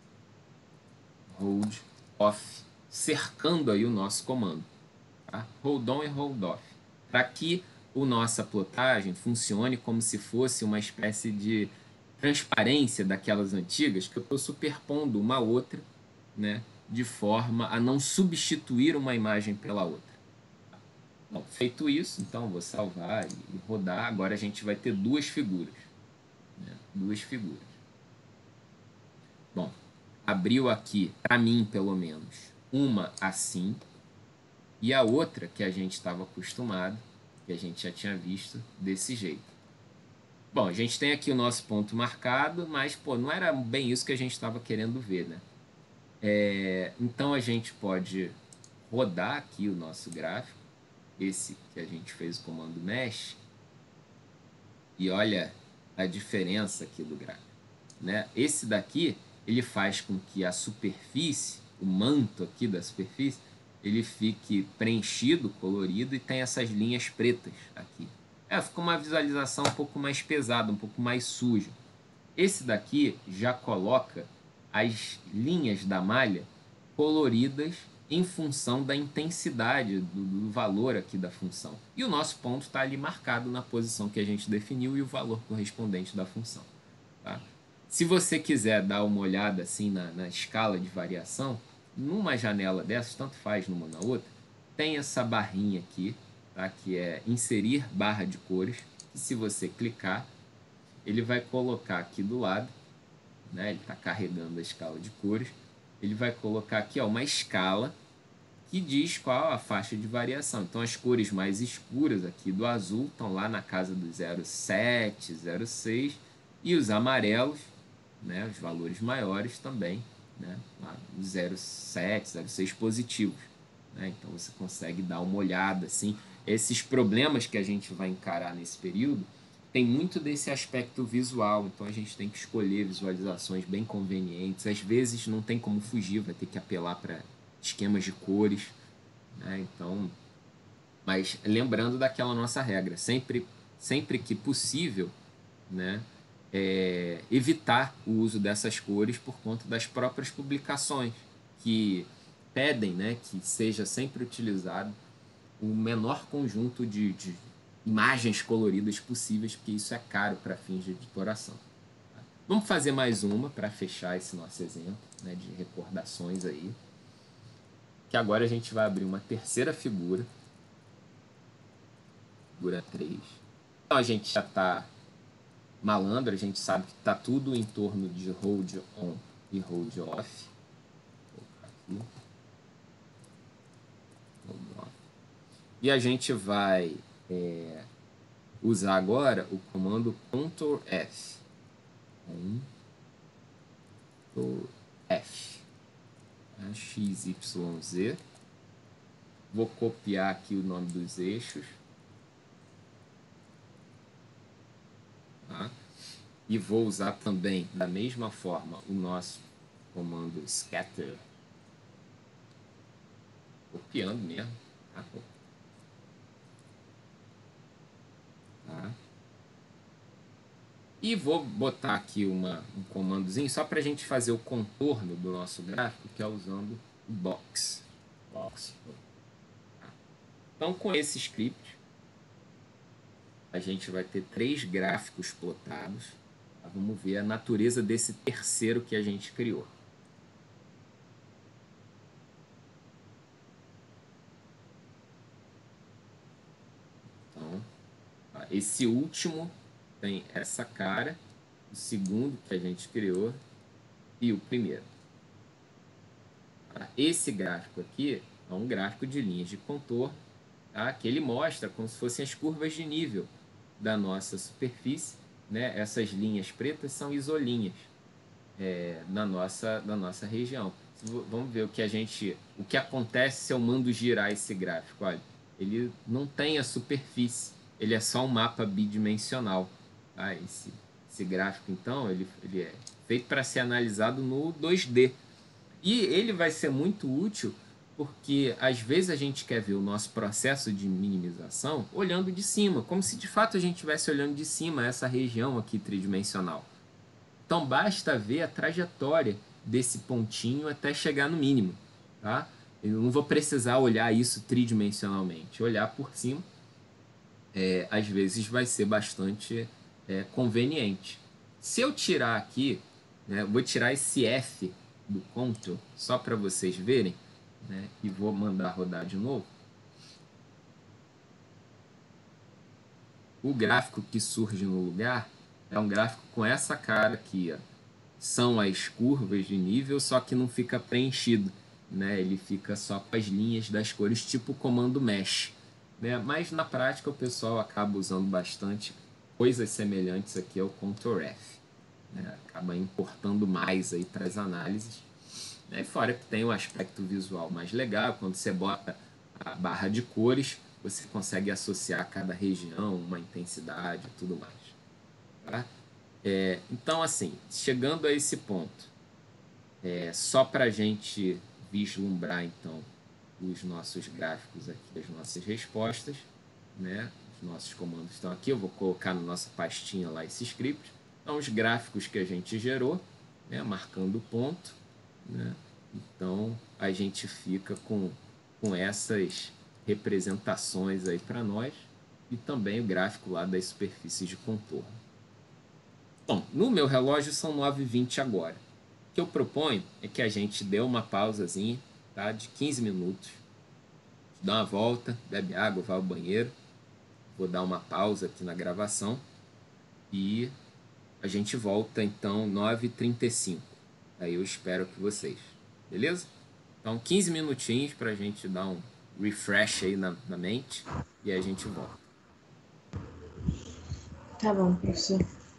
hold off, cercando aí o nosso comando. Tá? Hold on e hold off. Para que a nossa plotagem funcione como se fosse uma espécie de transparência daquelas antigas, que eu estou superpondo uma outra, né, de forma a não substituir uma imagem pela outra. Bom, feito isso, então vou salvar e rodar. Agora a gente vai ter duas figuras. Né, duas figuras. Bom, abriu aqui, para mim pelo menos, uma assim, e a outra que a gente estava acostumado, que a gente já tinha visto, desse jeito. Bom, a gente tem aqui o nosso ponto marcado, mas pô, não era bem isso que a gente estava querendo ver, né? É, então a gente pode rodar aqui o nosso gráfico, esse que a gente fez o comando mesh, e olha a diferença aqui do gráfico. Né? Esse daqui, ele faz com que a superfície, o manto aqui da superfície, ele fique preenchido, colorido, e tem essas linhas pretas aqui. É, fica uma visualização um pouco mais pesada, um pouco mais suja. Esse daqui já coloca as linhas da malha coloridas em função da intensidade do, do valor aqui da função. E o nosso ponto está ali marcado na posição que a gente definiu e o valor correspondente da função. Tá? Se você quiser dar uma olhada assim na, na escala de variação, numa janela dessas, tanto faz numa ou na outra, tem essa barrinha aqui, tá? Que é inserir barra de cores, que se você clicar, ele vai colocar aqui do lado, né? Ele está carregando a escala de cores, ele vai colocar aqui ó, uma escala que diz qual a faixa de variação. Então as cores mais escuras aqui do azul estão lá na casa do zero vírgula sete, zero vírgula seis, e os amarelos, né, os valores maiores também, né, lá zero vírgula sete, zero vírgula seis positivos. Né? Então você consegue dar uma olhada assim. Esses problemas que a gente vai encarar nesse período tem muito desse aspecto visual, então a gente tem que escolher visualizações bem convenientes. Às vezes não tem como fugir, vai ter que apelar para esquemas de cores, né? Então, mas lembrando daquela nossa regra, sempre, sempre que possível, né, é, evitar o uso dessas cores por conta das próprias publicações que pedem, né, que seja sempre utilizado o menor conjunto de, de imagens coloridas possíveis, porque isso é caro para fins de editoração. Tá? Vamos fazer mais uma para fechar esse nosso exemplo, né, de recordações aí. Que agora a gente vai abrir uma terceira figura. Figura três. Então a gente já está malandro, a gente sabe que está tudo em torno de hold on e hold off. Vou colocar aqui. Hold off. E a gente vai é, usar agora o comando control F. control F. X, Y, Z. Vou copiar aqui o nome dos eixos. Tá? E vou usar também, da mesma forma, o nosso comando scatter. Copiando mesmo. Tá? Tá? E vou botar aqui uma, um comandozinho só para a gente fazer o contorno do nosso gráfico, que é usando o box. box. Tá? Então, com esse script, a gente vai ter três gráficos plotados. Tá? Vamos ver a natureza desse terceiro que a gente criou. Então, tá? Esse último tem essa cara, o segundo que a gente criou e o primeiro. Tá? Esse gráfico aqui é um gráfico de linhas de contorno, tá? Que ele mostra como se fossem as curvas de nível da nossa superfície, né? Essas linhas pretas são isolinhas é, na, nossa, na nossa região. Vamos ver o que a gente, o que acontece se eu mando girar esse gráfico. Olha, ele não tem a superfície, ele é só um mapa bidimensional. Tá? Esse, esse gráfico, então, ele, ele é feito para ser analisado no dois D. E ele vai ser muito útil porque, às vezes, a gente quer ver o nosso processo de minimização olhando de cima, como se, de fato, a gente estivesse olhando de cima essa região aqui tridimensional. Então, basta ver a trajetória desse pontinho até chegar no mínimo. Tá? Eu não vou precisar olhar isso tridimensionalmente. Olhar por cima, é, às vezes, vai ser bastante é, conveniente. Se eu tirar aqui, né, vou tirar esse F do contour, só para vocês verem, né, e vou mandar rodar de novo. O gráfico que surge no lugar é um gráfico com essa cara aqui, ó. São as curvas de nível, só que não fica preenchido, né? Ele fica só com as linhas das cores, tipo o comando mesh, né? Mas na prática o pessoal acaba usando bastante coisas semelhantes aqui ao Ctrl F, né? Acaba importando mais aí para as análises, né? Fora que tem um aspecto visual mais legal, quando você bota a barra de cores, você consegue associar a cada região uma intensidade e tudo mais. Tá? É, então, assim, chegando a esse ponto, é, só para a gente vislumbrar, então, os nossos gráficos aqui, as nossas respostas, né? Os nossos comandos estão aqui, eu vou colocar na nossa pastinha lá esse script. Então, os gráficos que a gente gerou, né? Marcando o ponto, né? Então, a gente fica com, com essas representações aí para nós e também o gráfico lá das superfícies de contorno. Bom, no meu relógio são nove e vinte agora. O que eu proponho é que a gente dê uma pausazinha, tá, de quinze minutos, dá uma volta, bebe água, vai ao banheiro, vou dar uma pausa aqui na gravação e a gente volta então nove e trinta e cinco. Aí eu espero que vocês, beleza? Então quinze minutinhos para a gente dar um refresh aí na, na mente e a gente volta. Tá bom, professor.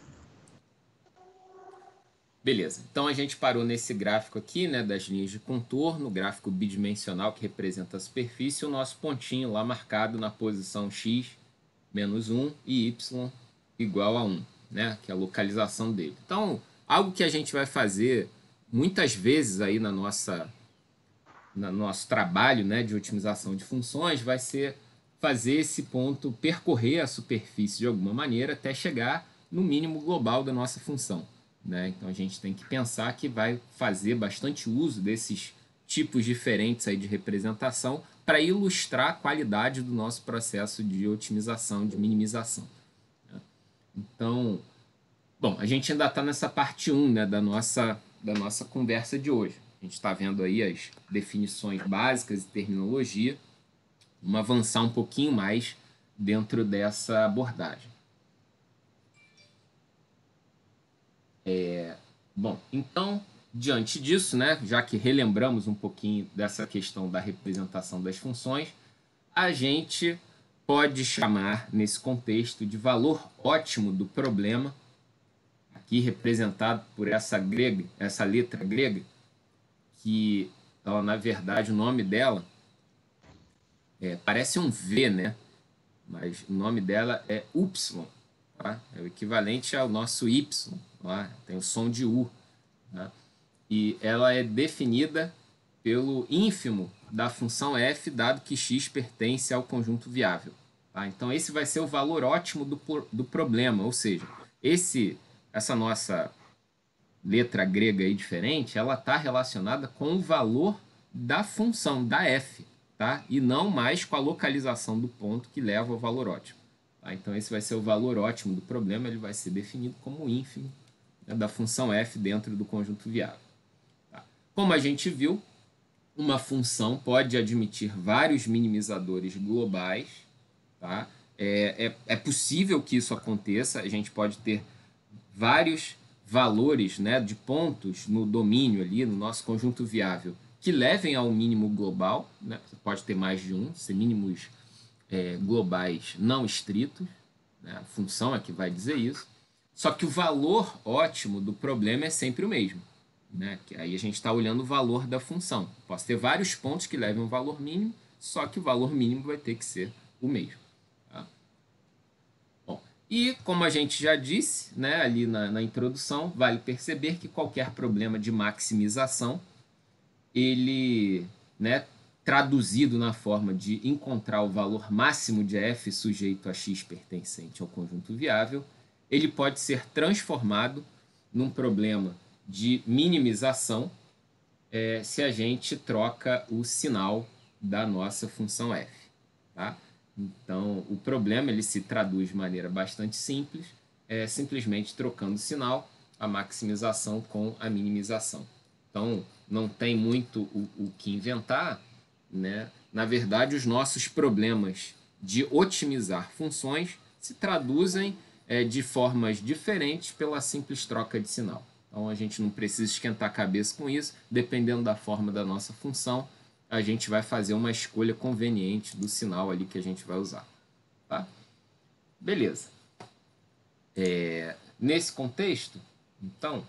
Beleza, então a gente parou nesse gráfico aqui, né, das linhas de contorno, gráfico bidimensional que representa a superfície, o nosso pontinho lá marcado na posição x menos um e y igual a um, né, que é a localização dele. Então, algo que a gente vai fazer muitas vezes aí na nossa, no nosso trabalho, né, de otimização de funções vai ser fazer esse ponto percorrer a superfície de alguma maneira até chegar no mínimo global da nossa função. Né? Então a gente tem que pensar que vai fazer bastante uso desses tipos diferentes aí de representação para ilustrar a qualidade do nosso processo de otimização, de minimização. Né? Então, bom, a gente ainda está nessa parte um, né, da, nossa, da nossa conversa de hoje. A gente está vendo aí as definições básicas e terminologia. Vamos avançar um pouquinho mais dentro dessa abordagem. É, bom, então, diante disso, né, já que relembramos um pouquinho dessa questão da representação das funções, a gente pode chamar, nesse contexto, de valor ótimo do problema, aqui representado por essa, grega, essa letra grega, que, ela, na verdade, o nome dela é, parece um V, né? Mas o nome dela é Y, tá? É o equivalente ao nosso Y. Lá, tem o som de U, né? E ela é definida pelo ínfimo da função f, dado que x pertence ao conjunto viável. Tá? Então, esse vai ser o valor ótimo do, do problema, ou seja, esse, essa nossa letra grega aí diferente, ela está relacionada com o valor da função, da f, tá? E não mais com a localização do ponto que leva ao valor ótimo. Tá? Então, esse vai ser o valor ótimo do problema, ele vai ser definido como ínfimo da função f dentro do conjunto viável. Tá? Como a gente viu, uma função pode admitir vários minimizadores globais. Tá? É, é, é possível que isso aconteça, a gente pode ter vários valores, né, de pontos no domínio ali, no nosso conjunto viável, que levem ao mínimo global. Né? Você pode ter mais de um, ser mínimos é, globais não estritos. né? A função é que vai dizer isso. Só que o valor ótimo do problema é sempre o mesmo, né? Que aí a gente está olhando o valor da função. Posso ter vários pontos que levem um valor mínimo, só que o valor mínimo vai ter que ser o mesmo. Tá? Bom, e como a gente já disse, né, ali na, na introdução, vale perceber que qualquer problema de maximização, ele, né, traduzido na forma de encontrar o valor máximo de f sujeito a x pertencente ao conjunto viável, ele pode ser transformado num problema de minimização é, se a gente troca o sinal da nossa função f. Tá? Então, o problema ele se traduz de maneira bastante simples, é, simplesmente trocando o sinal, a maximização com a minimização. Então, não tem muito o, o que inventar, né? Na verdade, os nossos problemas de otimizar funções se traduzem é, de formas diferentes pela simples troca de sinal. Então, a gente não precisa esquentar a cabeça com isso. Dependendo da forma da nossa função, a gente vai fazer uma escolha conveniente do sinal ali que a gente vai usar. Tá? Beleza. É, nesse contexto, então...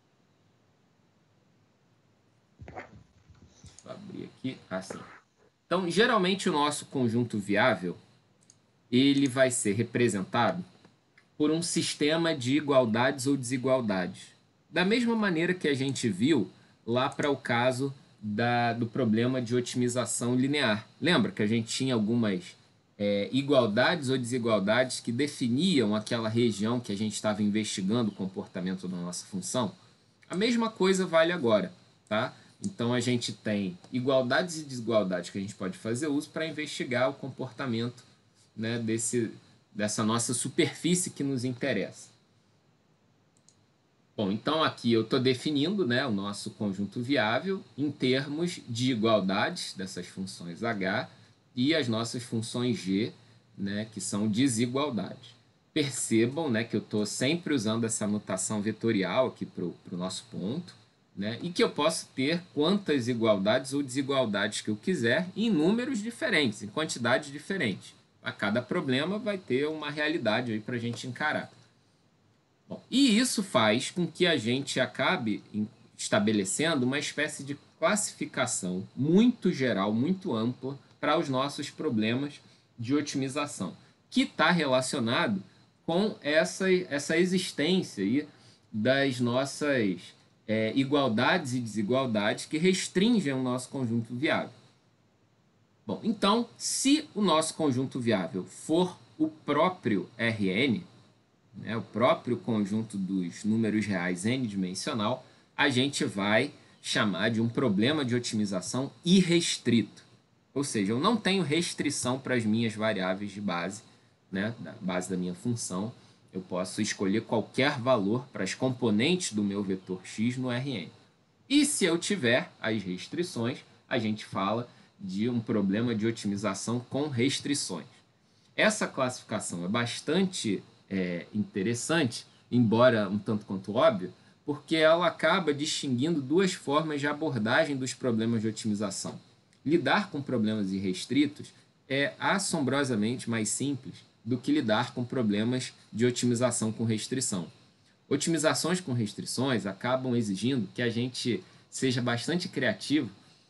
Vou abrir aqui, assim. Então, geralmente o nosso conjunto viável ele vai ser representado por um sistema de igualdades ou desigualdades. Da mesma maneira que a gente viu lá para o caso da, do problema de otimização linear. Lembra que a gente tinha algumas é, igualdades ou desigualdades que definiam aquela região que a gente estava investigando o comportamento da nossa função? A mesma coisa vale agora, tá? Então, a gente tem igualdades e desigualdades que a gente pode fazer uso para investigar o comportamento, né, desse, dessa nossa superfície que nos interessa. Bom, então aqui eu estou definindo, né, o nosso conjunto viável em termos de igualdades dessas funções H e as nossas funções G, né, que são desigualdades. Percebam, né, que eu estou sempre usando essa notação vetorial aqui para o nosso ponto, né, e que eu posso ter quantas igualdades ou desigualdades que eu quiser em números diferentes, em quantidades diferentes. A cada problema vai ter uma realidade aí para a gente encarar. Bom, e isso faz com que a gente acabe estabelecendo uma espécie de classificação muito geral, muito ampla para os nossos problemas de otimização, que está relacionado com essa, essa existência aí das nossas é, igualdades e desigualdades que restringem o nosso conjunto viável. Bom, então, se o nosso conjunto viável for o próprio Rn, né, o próprio conjunto dos números reais n-dimensional, a gente vai chamar de um problema de otimização irrestrito. Ou seja, eu não tenho restrição para as minhas variáveis de base, né, da base da minha função. Eu posso escolher qualquer valor para as componentes do meu vetor x no Rn. E se eu tiver as restrições, a gente fala de um problema de otimização com restrições. Essa classificação é bastante é, interessante, embora um tanto quanto óbvia, porque ela acaba distinguindo duas formas de abordagem dos problemas de otimização. Lidar com problemas irrestritos é assombrosamente mais simples do que lidar com problemas de otimização com restrição. Otimizações com restrições acabam exigindo que a gente seja bastante criativo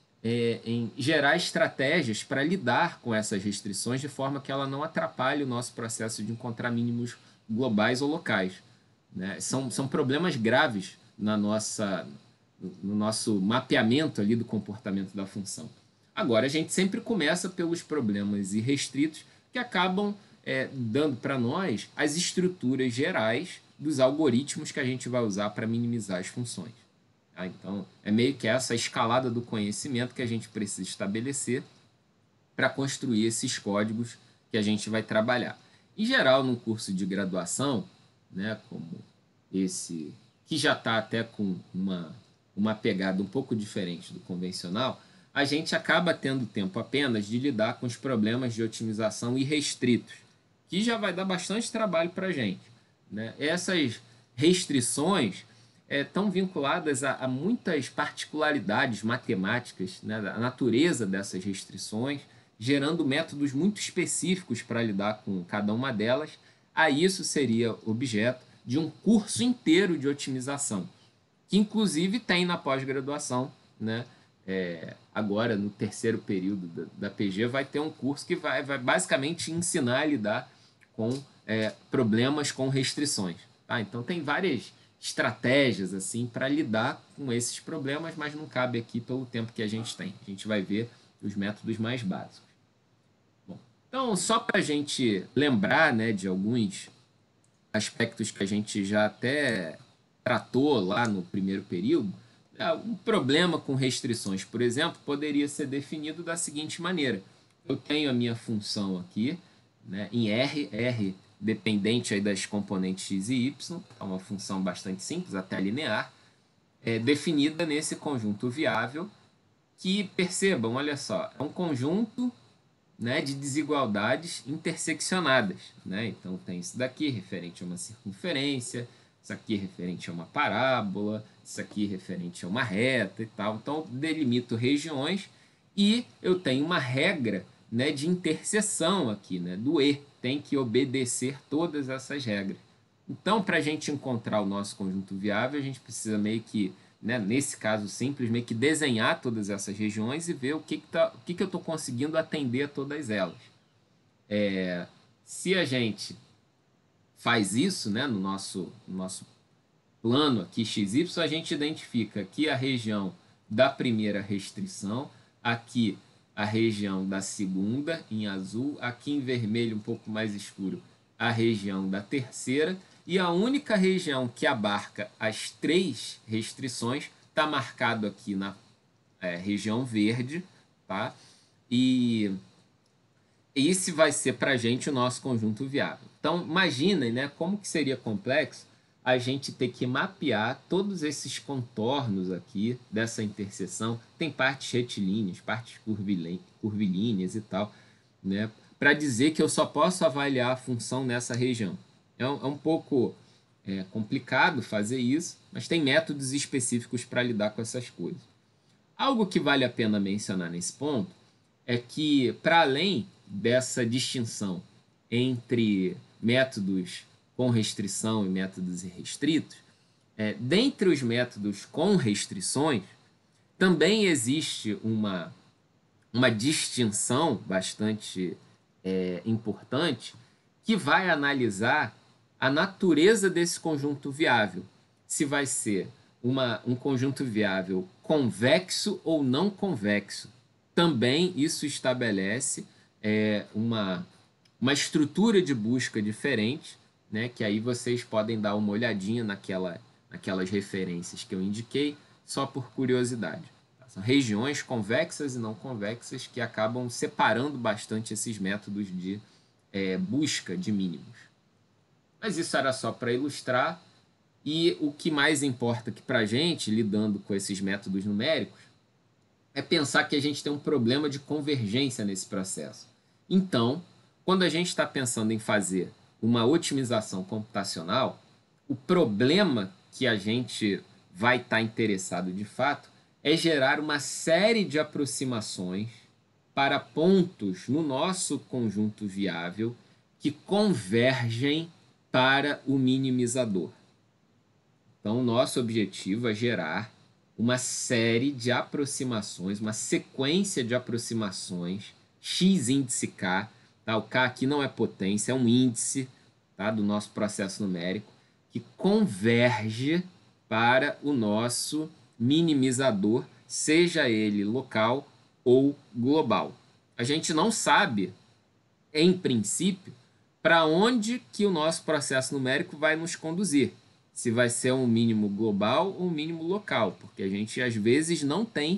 é, em gerar estratégias para lidar com essas restrições de forma que ela não atrapalhe o nosso processo de encontrar mínimos globais ou locais. Né? São, são problemas graves na nossa, no nosso mapeamento ali do comportamento da função. Agora, a gente sempre começa pelos problemas irrestritos que acabam é, dando para nós as estruturas gerais dos algoritmos que a gente vai usar para minimizar as funções. Tá? Então, é meio que essa escalada do conhecimento que a gente precisa estabelecer para construir esses códigos que a gente vai trabalhar. Em geral, num curso de graduação, né, como esse, que já está até com uma, uma pegada um pouco diferente do convencional, a gente acaba tendo tempo apenas de lidar com os problemas de otimização irrestritos, que já vai dar bastante trabalho para a gente. Né? Essas restrições estão é, vinculadas a, a muitas particularidades matemáticas, né, da natureza dessas restrições, gerando métodos muito específicos para lidar com cada uma delas, Aí isso seria objeto de um curso inteiro de otimização, que inclusive tem na pós-graduação, né? É, agora, no terceiro período da, da P G, vai ter um curso que vai, vai basicamente ensinar a lidar com é, problemas com restrições. Tá? Então, tem várias estratégias assim para lidar com esses problemas, mas não cabe aqui pelo tempo que a gente tem. A gente vai ver os métodos mais básicos. Bom, então, só para a gente lembrar, né, de alguns aspectos que a gente já até tratou lá no primeiro período, um problema com restrições, por exemplo, poderia ser definido da seguinte maneira. Eu tenho a minha função aqui, né, em R, R dependente aí das componentes x e y, é uma função bastante simples, até linear, é definida nesse conjunto viável, que, percebam, olha só, é um conjunto, né, de desigualdades interseccionadas. Né? Então, tem isso daqui referente a uma circunferência, isso aqui referente a uma parábola, isso aqui referente a uma reta e tal. Então, delimito regiões e eu tenho uma regra, né, de interseção aqui, né, do E. Tem que obedecer todas essas regras. Então, para a gente encontrar o nosso conjunto viável, a gente precisa meio que, né, nesse caso simples, meio que desenhar todas essas regiões e ver o que, que, tá, o que, que eu estou conseguindo atender a todas elas. É, se a gente faz isso, né, no nosso, no nosso plano aqui X Y, a gente identifica aqui a região da primeira restrição, aqui a região da segunda, em azul, aqui em vermelho, um pouco mais escuro, a região da terceira, e a única região que abarca as três restrições está marcado aqui na é, região verde, tá? E esse vai ser para a gente o nosso conjunto viável. Então, imaginem, né, como que seria complexo a gente ter que mapear todos esses contornos aqui dessa interseção. Tem partes retilíneas, partes curvilíneas e tal, né, para dizer que eu só posso avaliar a função nessa região. É um, é um pouco é, complicado fazer isso, mas tem métodos específicos para lidar com essas coisas. Algo que vale a pena mencionar nesse ponto é que, para além dessa distinção entre métodos com restrição e métodos irrestritos, é, dentre os métodos com restrições, também existe uma, uma distinção bastante é, importante que vai analisar a natureza desse conjunto viável, se vai ser uma, um conjunto viável convexo ou não convexo. Também isso estabelece é, uma, uma estrutura de busca diferente, né, que aí vocês podem dar uma olhadinha naquela, naquelas referências que eu indiquei, só por curiosidade. São regiões convexas e não convexas que acabam separando bastante esses métodos de é, busca de mínimos. Mas isso era só para ilustrar, e o que mais importa aqui para a gente, lidando com esses métodos numéricos, é pensar que a gente tem um problema de convergência nesse processo. Então, quando a gente está pensando em fazer uma otimização computacional, o problema que a gente vai estar interessado de fato é gerar uma série de aproximações para pontos no nosso conjunto viável que convergem para o minimizador. Então, o nosso objetivo é gerar uma série de aproximações, uma sequência de aproximações, x índice k, tá? O k aqui não é potência, é um índice, tá, do nosso processo numérico, que converge para o nosso minimizador, seja ele local ou global. A gente não sabe, em princípio, para onde que o nosso processo numérico vai nos conduzir. Se vai ser um mínimo global ou um mínimo local, porque a gente, às vezes, não tem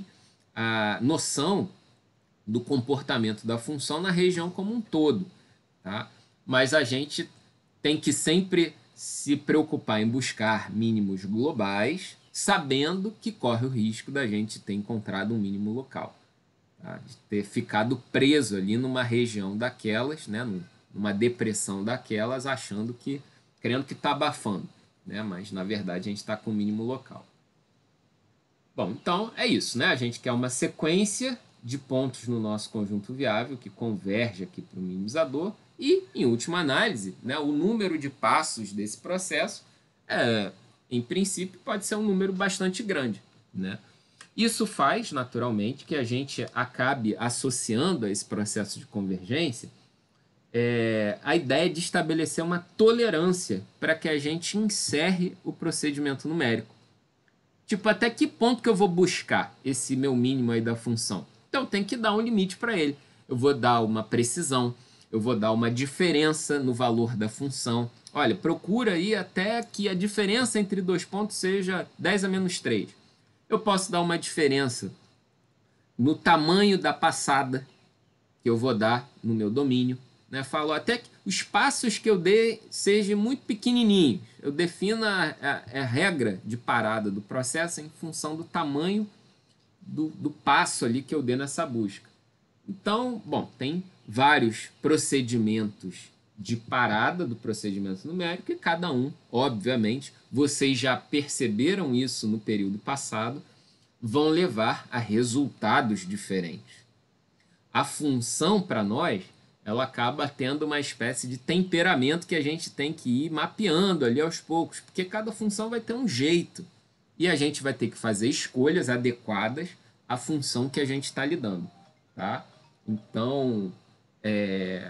a noção do comportamento da função na região como um todo. Tá? Mas a gente tem que sempre se preocupar em buscar mínimos globais, sabendo que corre o risco da gente ter encontrado um mínimo local. Tá? De ter ficado preso ali numa região daquelas, né? Numa depressão daquelas, achando que, crendo que está abafando. Né? Mas, na verdade, a gente está com o mínimo local. Bom, então é isso. Né? A gente quer uma sequência de pontos no nosso conjunto viável que converge aqui para o minimizador E, em última análise, né, o número de passos desse processo, é, em princípio, pode ser um número bastante grande, né? Isso faz, naturalmente, que a gente acabe associando a esse processo de convergência é, a ideia de estabelecer uma tolerância para que a gente encerre o procedimento numérico. Tipo, até que ponto que eu vou buscar esse meu mínimo aí da função? Então, eu tenho que dar um limite para ele. Eu vou dar uma precisão, eu vou dar uma diferença no valor da função. Olha, procura aí até que a diferença entre dois pontos seja dez a menos três. Eu posso dar uma diferença no tamanho da passada que eu vou dar no meu domínio. Né? Falo até que os passos que eu dê sejam muito pequenininhos. Eu defino a, a, a regra de parada do processo em função do tamanho do, do passo ali que eu dê nessa busca. Então, bom, tem vários procedimentos de parada do procedimento numérico e cada um, obviamente, vocês já perceberam isso no período passado, vão levar a resultados diferentes. A função, para nós, ela acaba tendo uma espécie de temperamento que a gente tem que ir mapeando ali aos poucos, porque cada função vai ter um jeito. E a gente vai ter que fazer escolhas adequadas à função que a gente está lidando. Tá? Então, é...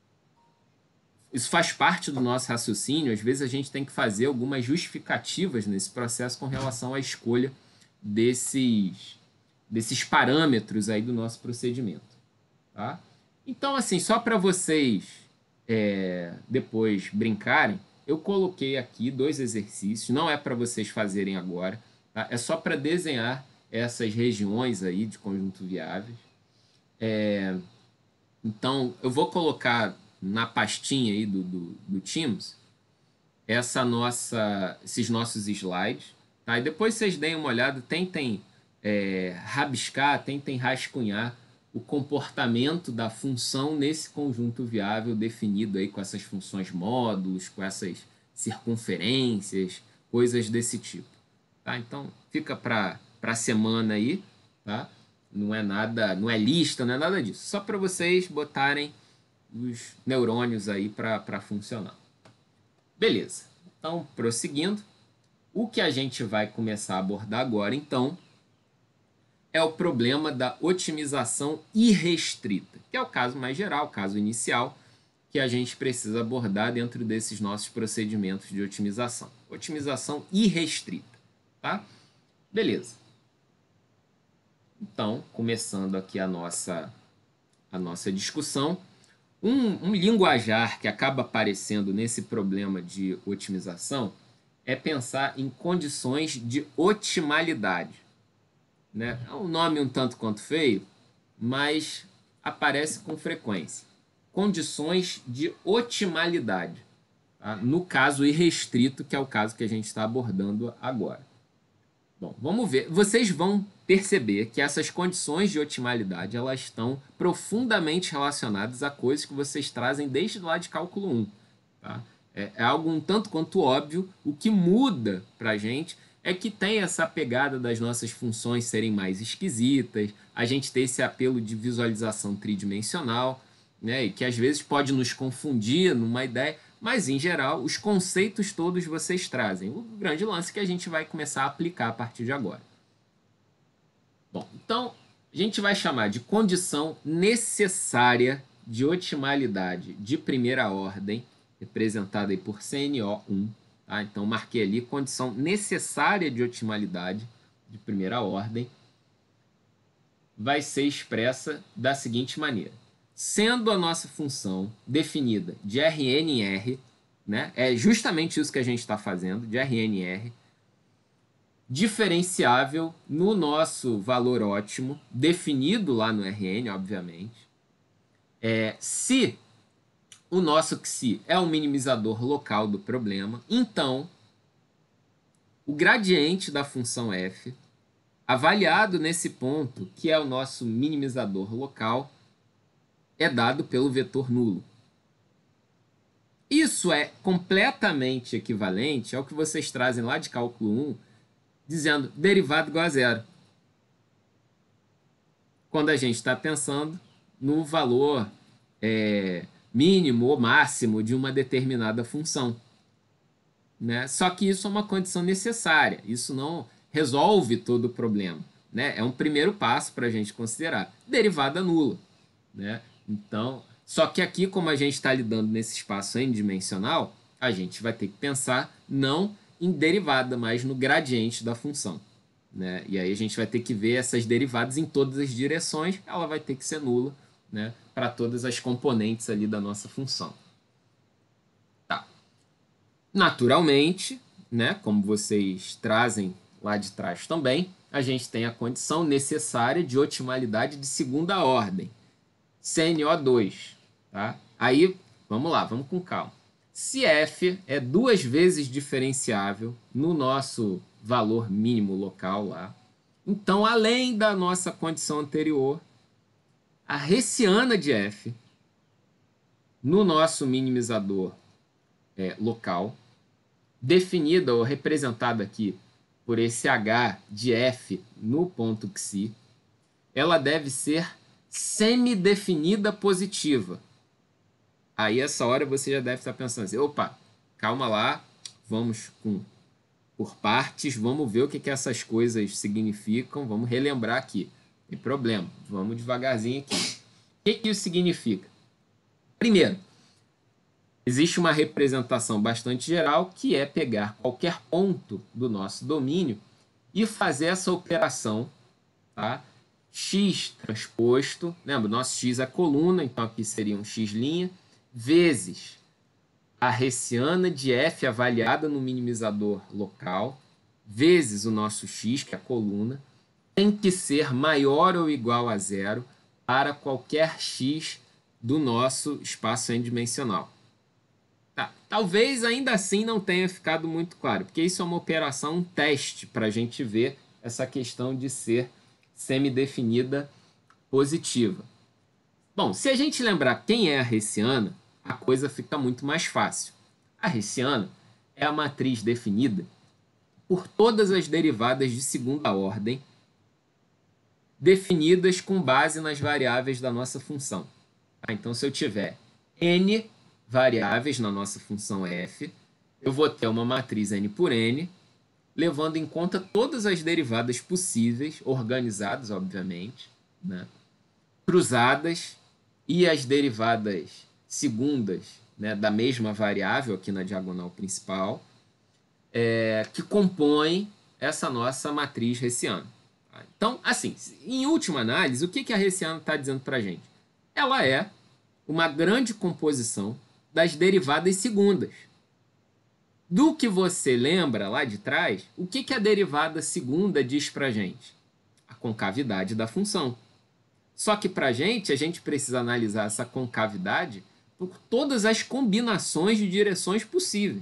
isso faz parte do nosso raciocínio. Às vezes a gente tem que fazer algumas justificativas nesse processo com relação à escolha desses, desses parâmetros aí do nosso procedimento. Tá? Então, assim, só para vocês é, depois brincarem, eu coloquei aqui dois exercícios, não é para vocês fazerem agora, tá? É só para desenhar essas regiões aí de conjunto viáveis. É, então, eu vou colocar na pastinha aí do, do, do Teams essa nossa, esses nossos slides, tá? E depois vocês deem uma olhada, tentem é, rabiscar, tentem rascunhar o comportamento da função nesse conjunto viável definido aí com essas funções módulos, com essas circunferências, coisas desse tipo. Tá? Então, fica para a semana aí, tá? Não é nada, não é lista, não é nada disso. Só para vocês botarem os neurônios aí para funcionar. Beleza. Então, prosseguindo, o que a gente vai começar a abordar agora, então, é o problema da otimização irrestrita, que é o caso mais geral, o caso inicial, que a gente precisa abordar dentro desses nossos procedimentos de otimização. Otimização irrestrita, tá? Beleza. Então, começando aqui a nossa, a nossa discussão, um, um linguajar que acaba aparecendo nesse problema de otimização é pensar em condições de otimalidade. Né? É um nome um tanto quanto feio, mas aparece com frequência. Condições de otimalidade, tá? No caso irrestrito, que é o caso que a gente está abordando agora. Bom, vamos ver. Vocês vão perceber que essas condições de otimalidade elas estão profundamente relacionadas a coisas que vocês trazem desde lá de cálculo um. Tá? É, é algo um tanto quanto óbvio. O que muda para a gente é que tem essa pegada das nossas funções serem mais esquisitas, a gente ter esse apelo de visualização tridimensional, né, e que às vezes pode nos confundir numa ideia, mas em geral os conceitos todos vocês trazem. O grande lance é que a gente vai começar a aplicar a partir de agora. Bom, então a gente vai chamar de condição necessária de otimalidade de primeira ordem, representada aí por C N O um. Tá? Então, marquei ali condição necessária de otimalidade de primeira ordem, vai ser expressa da seguinte maneira. Sendo a nossa função definida de R N em R, né? É justamente isso que a gente está fazendo, de R N em R, diferenciável no nosso valor ótimo, definido lá no R N, obviamente, é, se o nosso Xi é o minimizador local do problema, então o gradiente da função f, avaliado nesse ponto, que é o nosso minimizador local, é dado pelo vetor nulo. Isso é completamente equivalente ao que vocês trazem lá de cálculo um, dizendo derivada igual a zero. Quando a gente está pensando no valor... É, mínimo ou máximo de uma determinada função, né? Só que isso é uma condição necessária, isso não resolve todo o problema, né? É um primeiro passo para a gente considerar. Derivada nula, né? Então, só que aqui, como a gente está lidando nesse espaço n-dimensional, a gente vai ter que pensar não em derivada, mas no gradiente da função, né? E aí a gente vai ter que ver essas derivadas em todas as direções, ela vai ter que ser nula, né, para todas as componentes ali da nossa função. Tá. Naturalmente, né, como vocês trazem lá de trás também, a gente tem a condição necessária de otimalidade de segunda ordem, C N O dois. Tá? Aí, vamos lá, vamos com calma. Se f é duas vezes diferenciável no nosso valor mínimo local lá, então, além da nossa condição anterior, a hessiana de f no nosso minimizador é, local, definida ou representada aqui por esse h de f no ponto xi, ela deve ser semidefinida positiva. Aí, essa hora, você já deve estar pensando assim, opa, calma lá, vamos com, por partes, vamos ver o que, que essas coisas significam, vamos relembrar aqui. Não tem problema, vamos devagarzinho aqui. O que, que isso significa? Primeiro, existe uma representação bastante geral, que é pegar qualquer ponto do nosso domínio e fazer essa operação, tá? X transposto, lembra, nosso X é a coluna, então aqui seria um X', vezes a hessiana de f avaliada no minimizador local, vezes o nosso x, que é a coluna, tem que ser maior ou igual a zero para qualquer x do nosso espaço n-dimensional. Tá. Talvez ainda assim não tenha ficado muito claro, porque isso é uma operação, um teste, para a gente ver essa questão de ser semidefinida positiva. Bom, se a gente lembrar quem é a hessiana, a coisa fica muito mais fácil. A hessiana é a matriz definida por todas as derivadas de segunda ordem definidas com base nas variáveis da nossa função. Então, se eu tiver n variáveis na nossa função f, eu vou ter uma matriz n por n, levando em conta todas as derivadas possíveis, organizadas, obviamente, né? Cruzadas, e as derivadas segundas, né, da mesma variável aqui na diagonal principal, é, que compõem essa nossa matriz hessiana. Então, assim, em última análise, o que, que a hessiana está dizendo para a gente? Ela é uma grande composição das derivadas segundas. Do que você lembra lá de trás, o que, que a derivada segunda diz para a gente? A concavidade da função. Só que para a gente, a gente precisa analisar essa concavidade por todas as combinações de direções possíveis.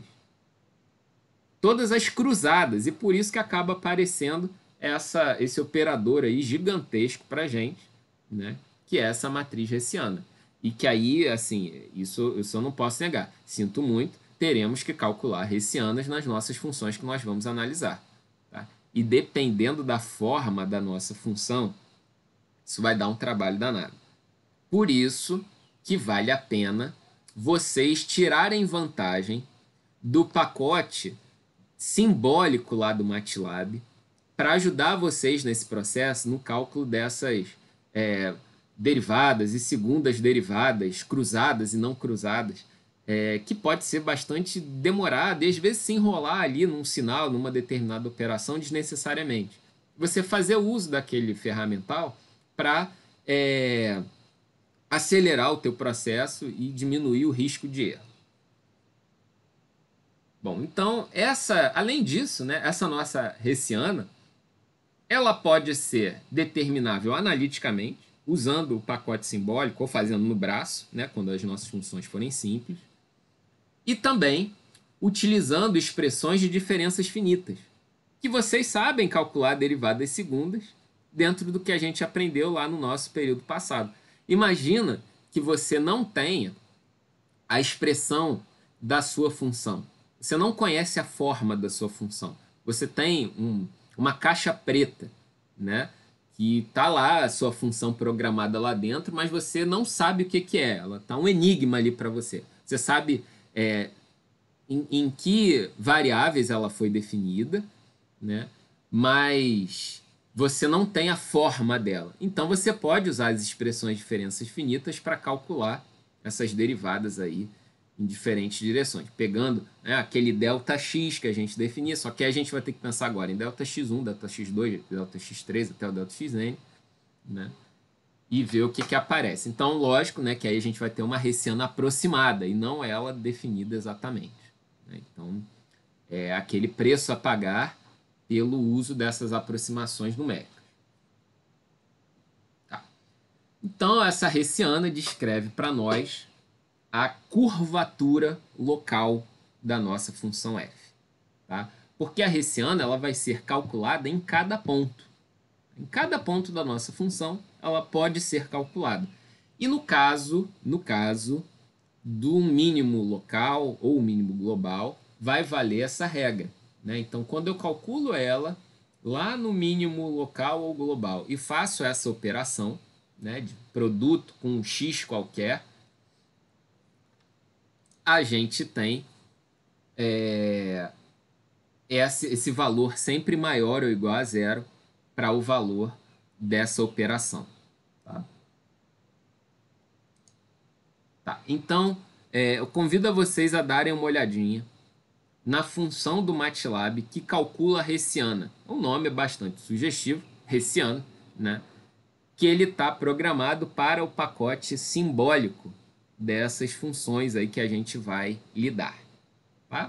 Todas as cruzadas. E por isso que acaba aparecendo essa, esse operador aí gigantesco para a gente, né? Que é essa matriz hessiana. E que aí, assim, isso, isso eu não posso negar. Sinto muito, teremos que calcular hessianas nas nossas funções que nós vamos analisar. Tá? E dependendo da forma da nossa função, isso vai dar um trabalho danado. Por isso que vale a pena vocês tirarem vantagem do pacote simbólico lá do MATLAB para ajudar vocês nesse processo, no cálculo dessas é, derivadas e segundas derivadas, cruzadas e não cruzadas, é, que pode ser bastante demorado e às vezes se enrolar ali num sinal, numa determinada operação desnecessariamente. Você fazer uso daquele ferramental para é, acelerar o teu processo e diminuir o risco de erro. Bom, então, essa, além disso, né, essa nossa hessiana, ela pode ser determinável analiticamente, usando o pacote simbólico ou fazendo no braço, né, quando as nossas funções forem simples, e também utilizando expressões de diferenças finitas, que vocês sabem calcular derivadas segundas dentro do que a gente aprendeu lá no nosso período passado. Imagina que você não tenha a expressão da sua função. Você não conhece a forma da sua função. Você tem um, uma caixa preta, né, que tá lá a sua função programada lá dentro, mas você não sabe o que, que é. Ela tá um enigma ali para você. Você sabe é, em, em que variáveis ela foi definida, né? Mas você não tem a forma dela. Então você pode usar as expressões de diferenças finitas para calcular essas derivadas aí em diferentes direções, pegando, né, aquele delta x que a gente definia, só que a gente vai ter que pensar agora em delta x um, delta x dois, delta x três até o delta xn, né, e ver o que, que aparece. Então, lógico, né, que aí a gente vai ter uma Hessiana aproximada e não ela definida exatamente, né? Então, é aquele preço a pagar pelo uso dessas aproximações numéricas. Tá. Então, essa Hessiana descreve para nós a curvatura local da nossa função f. Tá? Porque a Hessiana ela vai ser calculada em cada ponto. Em cada ponto da nossa função, ela pode ser calculada. E no caso, no caso do mínimo local ou mínimo global, vai valer essa regra, né? Então, quando eu calculo ela lá no mínimo local ou global e faço essa operação, né, de produto com um x qualquer, a gente tem é, esse, esse valor sempre maior ou igual a zero para o valor dessa operação. Tá? Tá. Então, é, eu convido a vocês a darem uma olhadinha na função do MATLAB que calcula a Hessiana. O nome é bastante sugestivo, Hessiana, né? Que ele está programado para o pacote simbólico dessas funções aí que a gente vai lidar. Tá?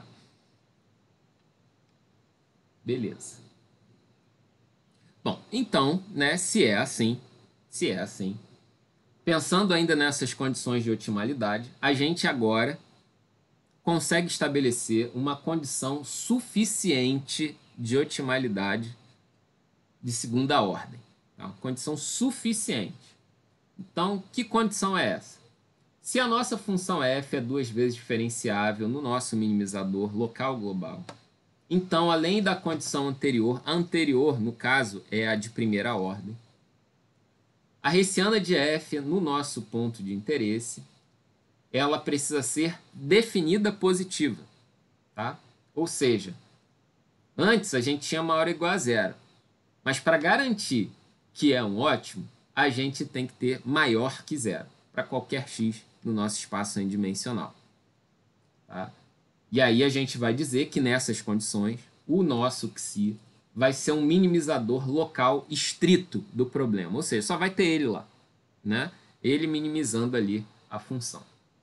Beleza. Bom, então, né, se é assim, se é assim, pensando ainda nessas condições de otimalidade, a gente agora consegue estabelecer uma condição suficiente de otimalidade de segunda ordem. Tá? Uma condição suficiente. Então, que condição é essa? Se a nossa função f é duas vezes diferenciável no nosso minimizador local global, então, além da condição anterior, a anterior, no caso, é a de primeira ordem, a Hessiana de f, no nosso ponto de interesse, ela precisa ser definida positiva. Tá? Ou seja, antes a gente tinha maior ou igual a zero, mas para garantir que é um ótimo, a gente tem que ter maior que zero para qualquer x no nosso espaço n-dimensional. Tá? E aí a gente vai dizer que nessas condições o nosso Xi vai ser um minimizador local estrito do problema, ou seja, só vai ter ele lá, né? Ele minimizando ali a função.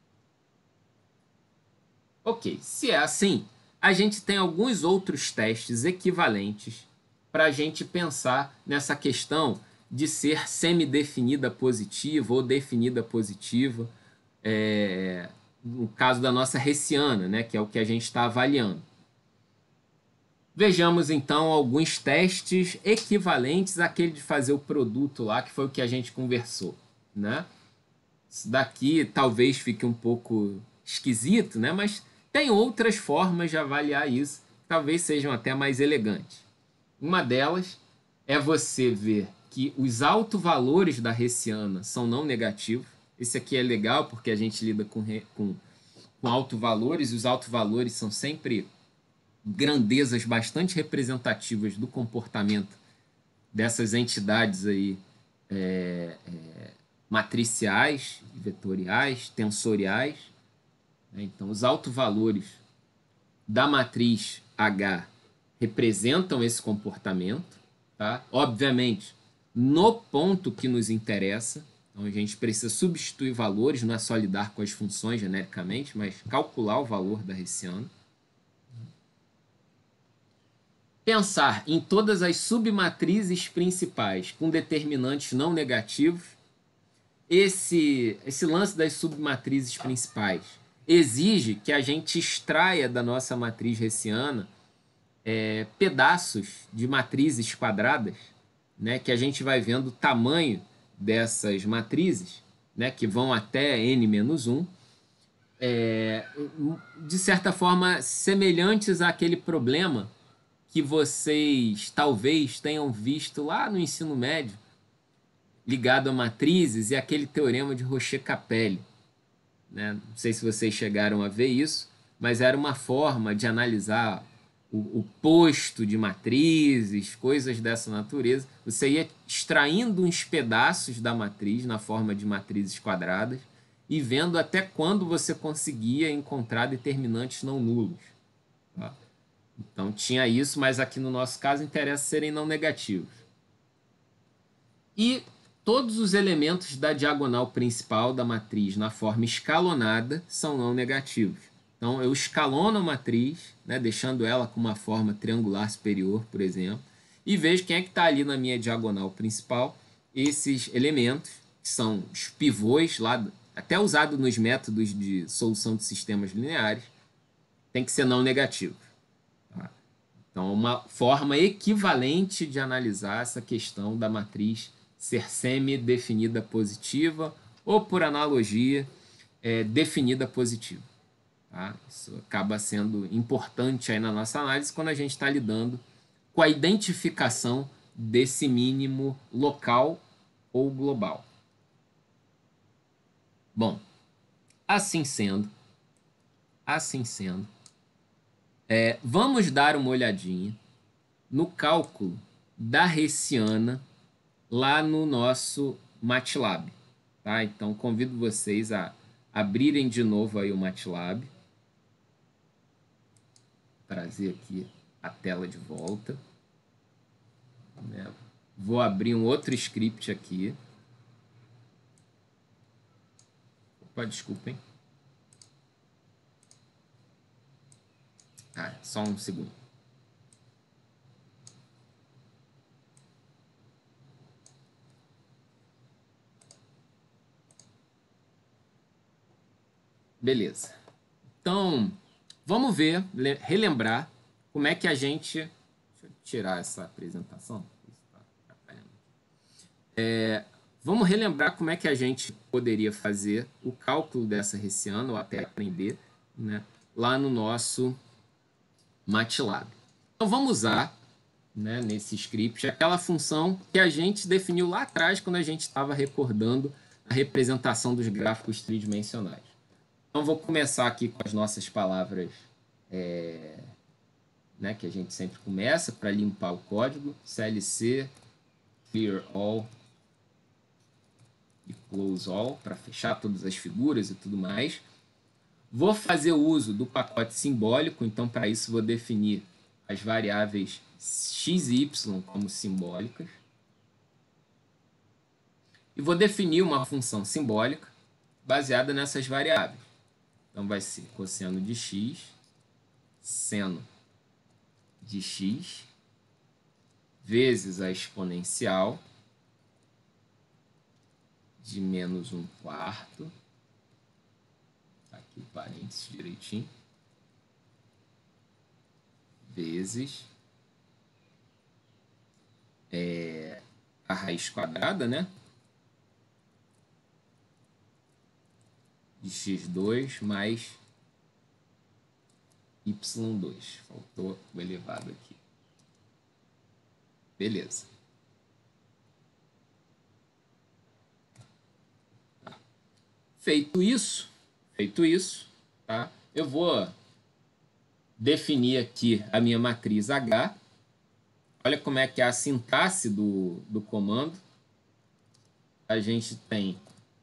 Ok, se é assim, a gente tem alguns outros testes equivalentes para a gente pensar nessa questão de ser semidefinida positiva ou definida positiva, é, no caso da nossa Hessiana, né, que é o que a gente está avaliando. Vejamos, então, alguns testes equivalentes àquele de fazer o produto lá, que foi o que a gente conversou, né? Isso daqui talvez fique um pouco esquisito, né? Mas tem outras formas de avaliar isso, que talvez sejam até mais elegantes. Uma delas é você ver que os autovalores da Hessiana são não negativos. Esse aqui é legal porque a gente lida com, com, com autovalores, e os autovalores são sempre grandezas bastante representativas do comportamento dessas entidades aí, é, é, matriciais, vetoriais, tensoriais. Então, os autovalores da matriz H representam esse comportamento. Tá? Obviamente, no ponto que nos interessa, então a gente precisa substituir valores, não é só lidar com as funções genericamente, mas calcular o valor da Hessiana. Pensar em todas as submatrizes principais com determinantes não negativos. Esse, esse lance das submatrizes principais exige que a gente extraia da nossa matriz hessiana é, pedaços de matrizes quadradas, né, que a gente vai vendo o tamanho dessas matrizes, né, que vão até n menos um, é, de certa forma semelhantes àquele problema que vocês talvez tenham visto lá no ensino médio, ligado a matrizes e aquele teorema de Rocher-Capelle, né? Não sei se vocês chegaram a ver isso, mas era uma forma de analisar o, o posto de matrizes, coisas dessa natureza. Você ia extraindo uns pedaços da matriz na forma de matrizes quadradas e vendo até quando você conseguia encontrar determinantes não nulos. Tá? Então tinha isso, mas aqui no nosso caso interessa serem não negativos. E todos os elementos da diagonal principal da matriz na forma escalonada são não negativos. Então eu escalono a matriz, né, deixando ela com uma forma triangular superior, por exemplo, e vejo quem é que está ali na minha diagonal principal. Esses elementos, que são os pivôs, lá, até usado nos métodos de solução de sistemas lineares, tem que ser não negativos. Tá? Então, uma forma equivalente de analisar essa questão da matriz ser semi-definida positiva ou, por analogia, é, definida positiva. Tá? Isso acaba sendo importante aí na nossa análise quando a gente está lidando com a identificação desse mínimo local ou global. Bom, assim sendo, assim sendo, é, vamos dar uma olhadinha no cálculo da Hessiana lá no nosso MATLAB. Tá? Então, convido vocês a abrirem de novo aí o MATLAB. Trazer aqui a tela de volta. Né? Vou abrir um outro script aqui. Opa, desculpem. Ah, só um segundo. Beleza. Então, vamos ver, relembrar como é que a gente... Deixa eu tirar essa apresentação. É, vamos relembrar como é que a gente poderia fazer o cálculo dessa Hessiana, ou até aprender, né, lá no nosso MATLAB. Então, vamos usar, né, nesse script aquela função que a gente definiu lá atrás quando a gente estava recordando a representação dos gráficos tridimensionais. Então, vou começar aqui com as nossas palavras, é, né, que a gente sempre começa para limpar o código. C L C, clear all e close all, para fechar todas as figuras e tudo mais. Vou fazer uso do pacote simbólico, então para isso vou definir as variáveis x e y como simbólicas. E vou definir uma função simbólica baseada nessas variáveis. Então vai ser cosseno de x, seno de x, vezes a exponencial de menos um quarto. Tá aqui o parênteses direitinho. Vezes é, a raiz quadrada, né? De x dois mais y dois. Faltou o elevado aqui. Beleza. Feito isso, feito isso, tá? Eu vou definir aqui a minha matriz H. Olha como é que é a sintaxe do, do comando. A gente tem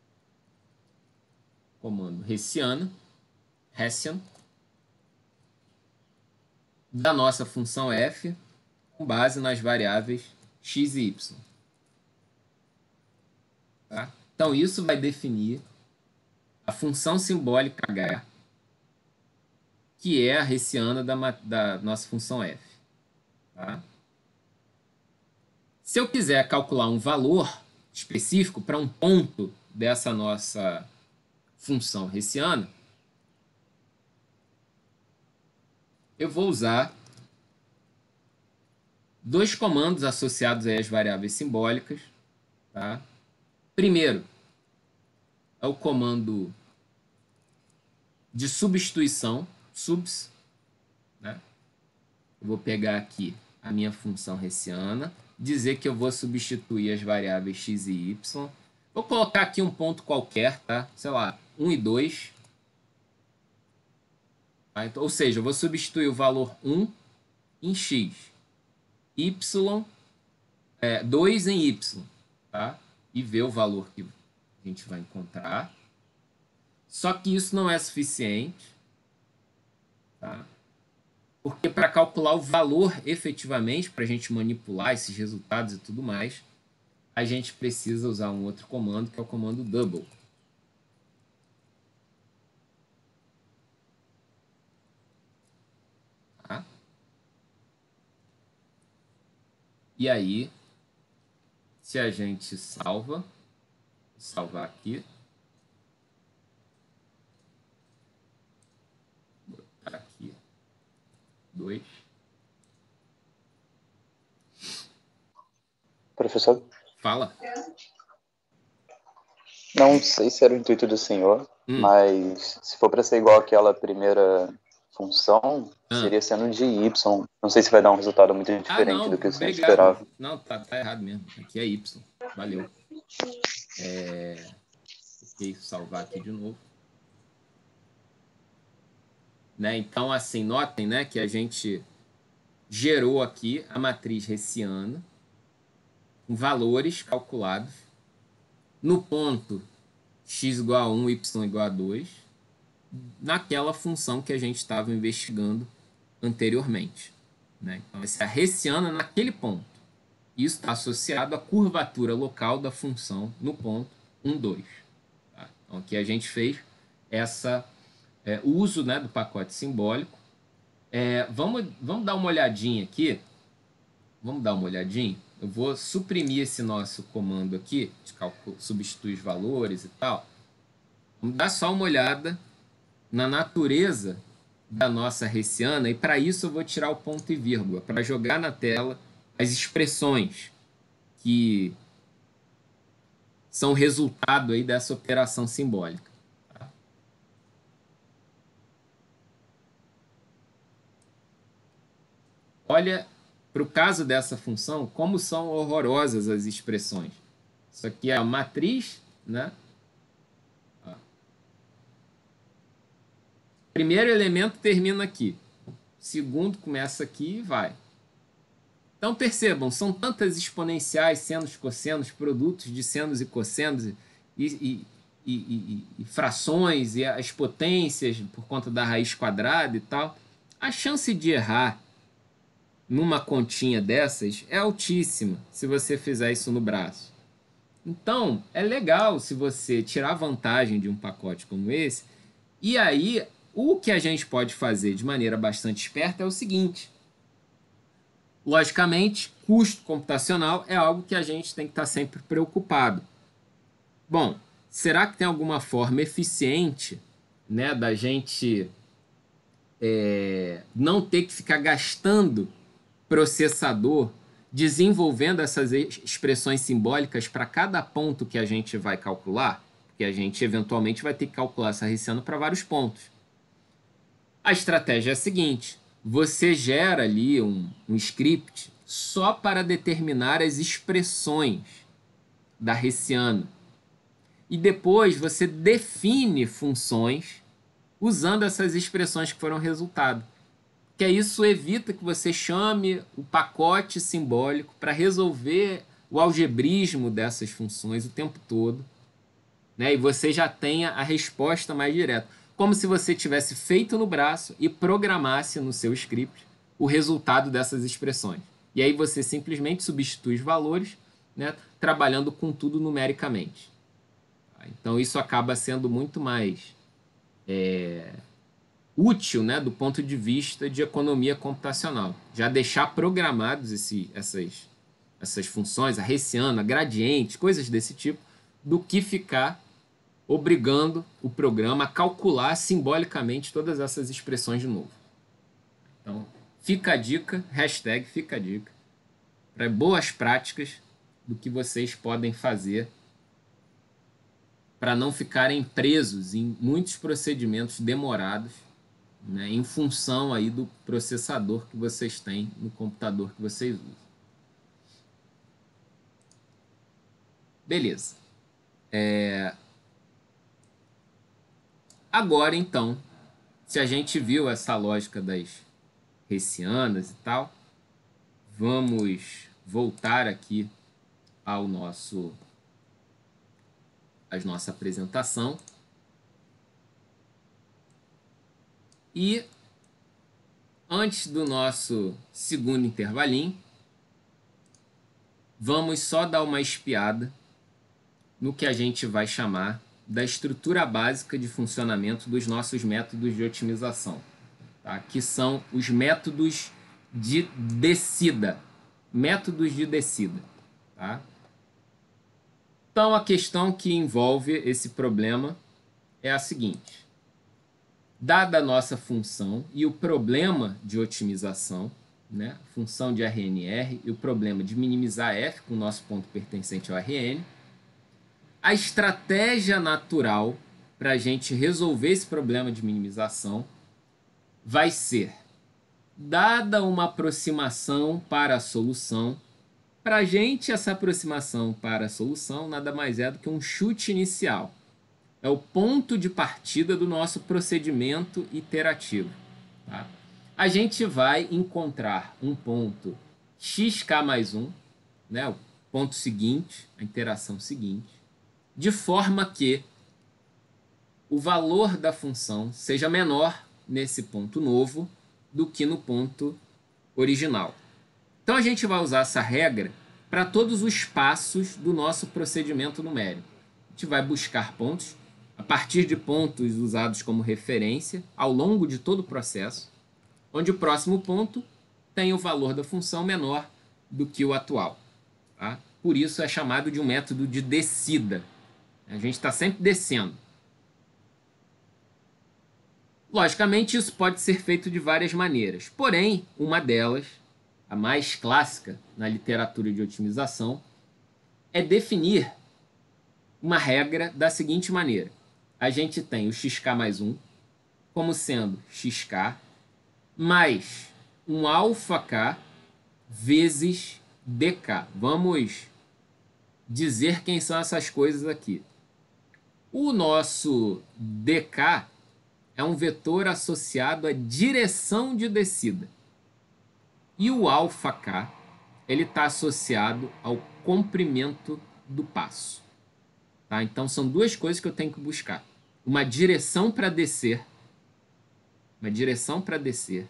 comando Hessiana, Hessian, da nossa função f, com base nas variáveis x e y. Tá? Então, isso vai definir a função simbólica h, que é a hessiana da, da nossa função f. Tá? Se eu quiser calcular um valor específico para um ponto dessa nossa função hessiana, eu vou usar dois comandos associados às variáveis simbólicas. Tá? Primeiro é o comando de substituição, subs. Né? Eu vou pegar aqui a minha função hessiana, dizer que eu vou substituir as variáveis x e y. Vou colocar aqui um ponto qualquer, tá? Sei lá, um e dois. Tá? Então, ou seja, eu vou substituir o valor um em x. Y, é, dois em y. Tá? E ver o valor que a gente vai encontrar. Só que isso não é suficiente. Tá? Porque para calcular o valor efetivamente, para a gente manipular esses resultados e tudo mais, a gente precisa usar um outro comando, que é o comando double. Tá? E aí, se a gente salva, vou salvar aqui, vou botar aqui, dois. Professor? Fala. Não sei se era o intuito do senhor, hum. mas se for para ser igual àquela primeira função, ah. seria sendo de y. Não sei se vai dar um resultado muito diferente ah, não, do que o senhor esperava. Não, tá, tá errado mesmo. Aqui é y. Valeu. É... Ok, salvar aqui de novo. Né? Então, assim, notem, né, que a gente gerou aqui a matriz hessiana com valores calculados no ponto x igual a um, y igual a dois, naquela função que a gente estava investigando anteriormente. Né? Então, essa é a hessiana naquele ponto. Isso está associado à curvatura local da função no ponto um, dois. Tá? Então, aqui a gente fez essa, é, o uso, né, do pacote simbólico. É, vamos, vamos dar uma olhadinha aqui. Vamos dar uma olhadinha. Eu vou suprimir esse nosso comando aqui, de cálculo, substituir os valores e tal. Vamos dar só uma olhada na natureza da nossa hessiana, e para isso eu vou tirar o ponto e vírgula, para jogar na tela as expressões que são resultado aí dessa operação simbólica. Tá? Olha, para o caso dessa função, como são horrorosas as expressões. Isso aqui é a matriz, né? Primeiro elemento termina aqui. Segundo começa aqui e vai. Então, percebam, são tantas exponenciais, senos, cossenos, produtos de senos e cossenos, e, e, e, e, e frações, e as potências por conta da raiz quadrada e tal. A chance de errar numa continha dessas é altíssima, se você fizer isso no braço. Então, é legal se você tirar vantagem de um pacote como esse, e aí o que a gente pode fazer de maneira bastante esperta é o seguinte. Logicamente, custo computacional é algo que a gente tem que estar sempre preocupado. Bom, será que tem alguma forma eficiente, né, da gente é, não ter que ficar gastando processador desenvolvendo essas expressões simbólicas para cada ponto que a gente vai calcular? Porque a gente eventualmente vai ter que calcular essa hessiana para vários pontos. A estratégia é a seguinte: você gera ali um, um script só para determinar as expressões da hessiana. E depois você define funções usando essas expressões que foram resultado. Que isso evita que você chame o pacote simbólico para resolver o algebrismo dessas funções o tempo todo, né? E você já tenha a resposta mais direta. Como se você tivesse feito no braço e programasse no seu script o resultado dessas expressões. E aí você simplesmente substitui os valores, né, trabalhando com tudo numericamente. Então isso acaba sendo muito mais é, útil, né, do ponto de vista de economia computacional. Já deixar programados esse, essas, essas funções, a hessiana, gradiente, coisas desse tipo, do que ficar obrigando o programa a calcular simbolicamente todas essas expressões de novo. Então, fica a dica, hashtag fica a dica, para boas práticas do que vocês podem fazer para não ficarem presos em muitos procedimentos demorados, né, em função aí do processador que vocês têm no computador que vocês usam. Beleza. É... Agora, então, se a gente viu essa lógica das hessianas e tal, vamos voltar aqui ao nosso, à nossa apresentação. E antes do nosso segundo intervalinho, vamos só dar uma espiada no que a gente vai chamar da estrutura básica de funcionamento dos nossos métodos de otimização, tá? Que são os métodos de descida. Métodos de descida. Tá? Então, a questão que envolve esse problema é a seguinte. Dada a nossa função e o problema de otimização, né, função de R N R e o problema de minimizar F com o nosso ponto pertencente ao R N, a estratégia natural para a gente resolver esse problema de minimização vai ser, dada uma aproximação para a solução, para a gente essa aproximação para a solução nada mais é do que um chute inicial. É o ponto de partida do nosso procedimento iterativo. Tá? A gente vai encontrar um ponto xk mais um, né, o ponto seguinte, a interação seguinte, de forma que o valor da função seja menor nesse ponto novo do que no ponto original. Então a gente vai usar essa regra para todos os passos do nosso procedimento numérico. A gente vai buscar pontos a partir de pontos usados como referência ao longo de todo o processo, onde o próximo ponto tem o valor da função menor do que o atual. Tá? Por isso é chamado de um método de descida. A gente está sempre descendo. Logicamente, isso pode ser feito de várias maneiras. Porém, uma delas, a mais clássica na literatura de otimização, é definir uma regra da seguinte maneira. A gente tem o xk mais um como sendo xk mais um alfa-k vezes dk. Vamos dizer quem são essas coisas aqui. O nosso dk é um vetor associado à direção de descida. E o alfa-k ele está associado ao comprimento do passo. Tá? Então, são duas coisas que eu tenho que buscar. Uma direção para descer, uma direção para descer,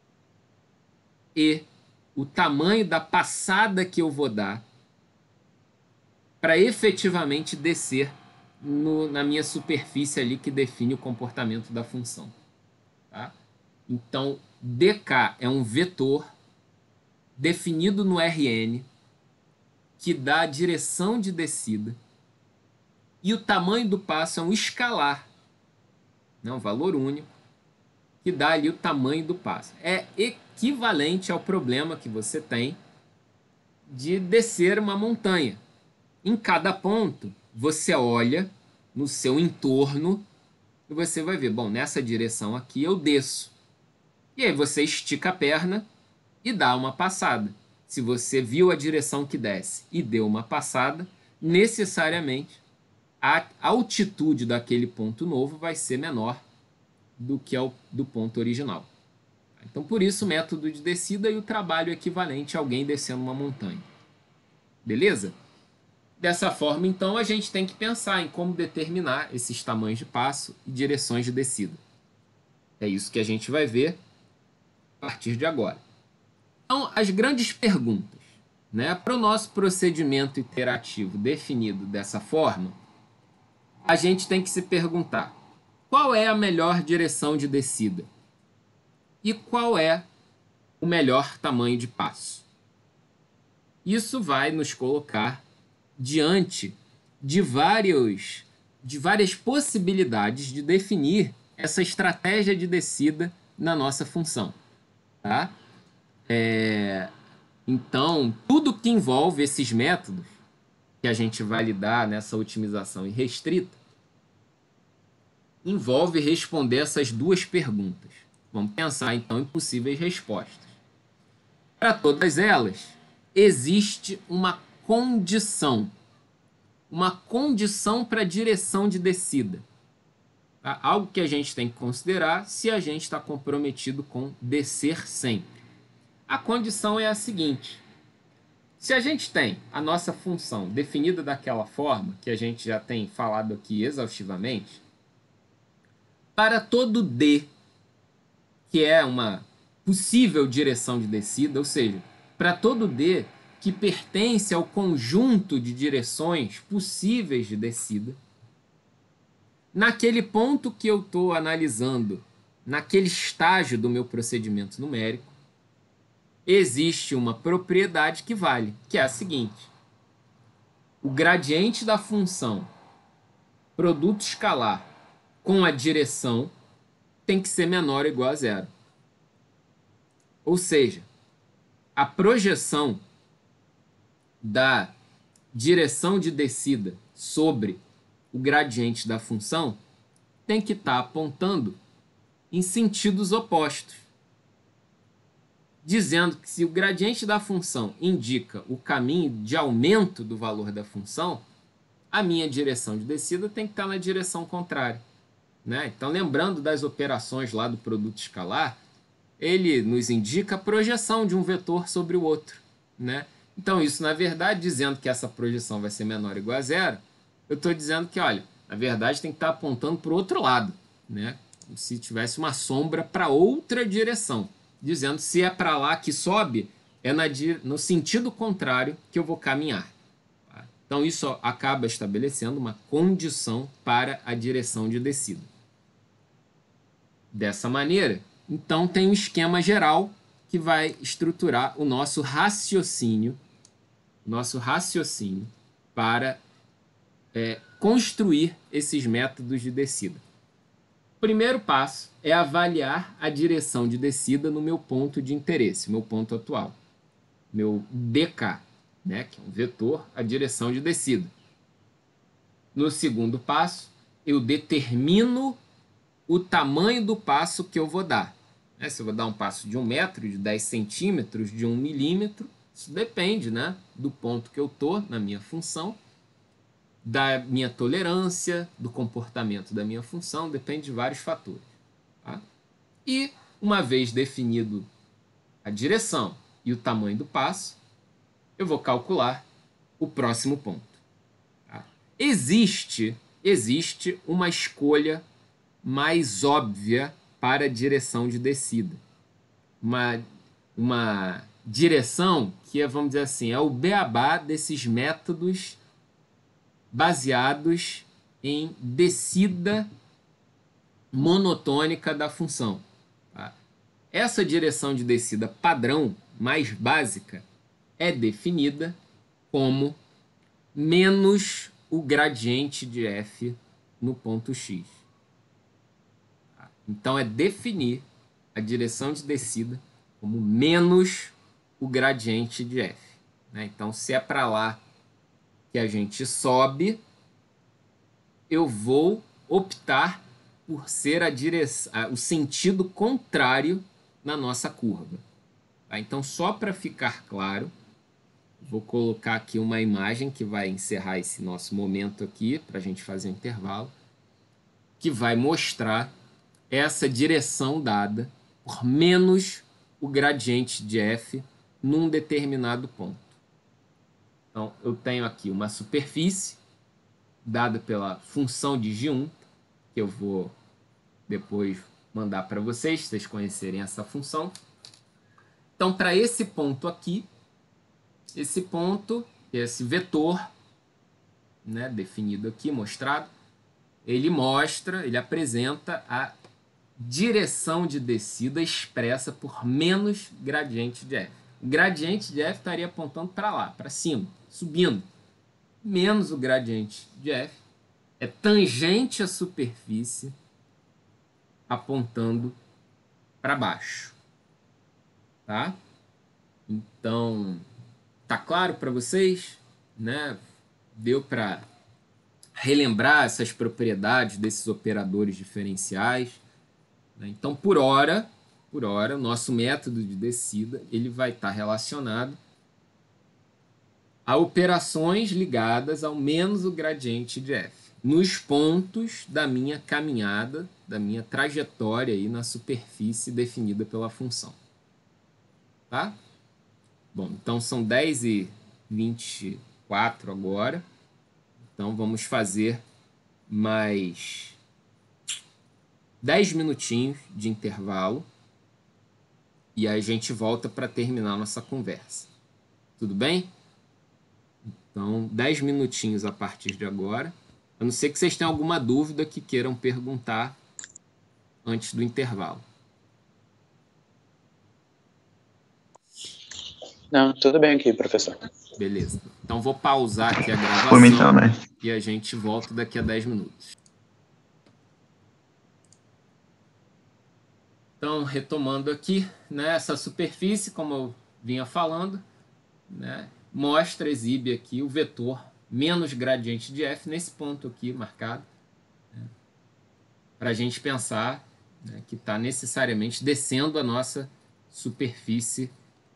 e o tamanho da passada que eu vou dar para efetivamente descer no, na minha superfície ali que define o comportamento da função. Tá? Então, dk é um vetor definido no R N que dá a direção de descida e o tamanho do passo é um escalar, né, um valor único, que dá ali o tamanho do passo. É equivalente ao problema que você tem de descer uma montanha. Em cada ponto, você olha no seu entorno e você vai ver, bom, nessa direção aqui eu desço. E aí você estica a perna e dá uma passada. Se você viu a direção que desce e deu uma passada, necessariamente a altitude daquele ponto novo vai ser menor do que a do ponto original. Então, por isso, o método de descida e o trabalho equivalente a alguém descendo uma montanha. Beleza? Dessa forma, então, a gente tem que pensar em como determinar esses tamanhos de passo e direções de descida. É isso que a gente vai ver a partir de agora. Então, as grandes perguntas, né? Para o nosso procedimento iterativo definido dessa forma, a gente tem que se perguntar qual é a melhor direção de descida e qual é o melhor tamanho de passo. Isso vai nos colocar diante de, vários, de várias possibilidades de definir essa estratégia de descida na nossa função. Tá? É, então, tudo que envolve esses métodos que a gente vai lidar nessa otimização irrestrita envolve responder essas duas perguntas. Vamos pensar, então, em possíveis respostas. Para todas elas, existe uma condição. uma condição para a direção de descida. Tá? Algo que a gente tem que considerar se a gente está comprometido com descer sempre. A condição é a seguinte: se a gente tem a nossa função definida daquela forma, que a gente já tem falado aqui exaustivamente, para todo D, que é uma possível direção de descida, ou seja, para todo D que pertence ao conjunto de direções possíveis de descida, naquele ponto que eu estou analisando, naquele estágio do meu procedimento numérico, existe uma propriedade que vale, que é a seguinte: o gradiente da função produto escalar com a direção tem que ser menor ou igual a zero. Ou seja, a projeção da direção de descida sobre o gradiente da função tem que estar apontando em sentidos opostos, dizendo que se o gradiente da função indica o caminho de aumento do valor da função, a minha direção de descida tem que estar na direção contrária. Né? Então, lembrando das operações lá do produto escalar, ele nos indica a projeção de um vetor sobre o outro. Né? Então, isso, na verdade, dizendo que essa projeção vai ser menor ou igual a zero, eu estou dizendo que, olha, na verdade, tem que estar apontando para o outro lado, né? Como se tivesse uma sombra para outra direção, dizendo se é para lá que sobe, é na, no sentido contrário que eu vou caminhar. Tá? Então, isso acaba estabelecendo uma condição para a direção de descida. Dessa maneira, então, tem um esquema geral que vai estruturar o nosso raciocínio, nosso raciocínio para é, construir esses métodos de descida. O primeiro passo é avaliar a direção de descida no meu ponto de interesse, meu ponto atual, meu D K, né, que é um vetor, a direção de descida. No segundo passo, eu determino o tamanho do passo que eu vou dar. Né? Se eu vou dar um passo de um metro, de dez centímetros, de um milímetro, isso depende, né, do ponto que eu estou na minha função, da minha tolerância, do comportamento da minha função, depende de vários fatores. Tá? E, uma vez definido a direção e o tamanho do passo, eu vou calcular o próximo ponto. Tá? Existe, existe uma escolha mais óbvia para a direção de descida. Uma, uma direção que é, vamos dizer assim, é o beabá desses métodos baseados em descida monotônica da função. Tá? Essa direção de descida padrão, mais básica, é definida como menos o gradiente de f no ponto x. Tá? Então, é definir a direção de descida como menos o gradiente de f. Né? Então, se é para lá que a gente sobe, eu vou optar por ser a direção, o sentido contrário na nossa curva. Tá? Então, só para ficar claro, vou colocar aqui uma imagem que vai encerrar esse nosso momento aqui, para a gente fazer um intervalo, que vai mostrar essa direção dada por menos o gradiente de f num determinado ponto. Então, eu tenho aqui uma superfície dada pela função de G um, que eu vou depois mandar para vocês, se vocês conhecerem essa função. Então, para esse ponto aqui, esse ponto, esse vetor, né, definido aqui, mostrado, ele mostra, ele apresenta a direção de descida expressa por menos gradiente de f. O gradiente de f estaria apontando para lá, para cima, subindo. Menos o gradiente de f é tangente à superfície apontando para baixo. Tá? Então, tá claro para vocês? Né? Deu para relembrar essas propriedades desses operadores diferenciais. Né? Então, por hora, por hora, o nosso método de descida ele vai estar relacionado a operações ligadas ao menos o gradiente de f, nos pontos da minha caminhada, da minha trajetória aí na superfície definida pela função. Tá? Bom, então são dez e vinte e quatro agora. Então vamos fazer mais dez minutinhos de intervalo e aí a gente volta para terminar nossa conversa. Tudo bem? Então, dez minutinhos a partir de agora. A não ser que vocês tenham alguma dúvida que queiram perguntar antes do intervalo. Não, tudo bem aqui, professor. Beleza. Então, vou pausar aqui a gravação. Por mim também. E a gente volta daqui a dez minutos. Então, retomando aqui, né, essa superfície, como eu vinha falando, né, mostra, exibe aqui o vetor menos gradiente de f nesse ponto aqui marcado, né, para a gente pensar, né, que está necessariamente descendo a nossa superfície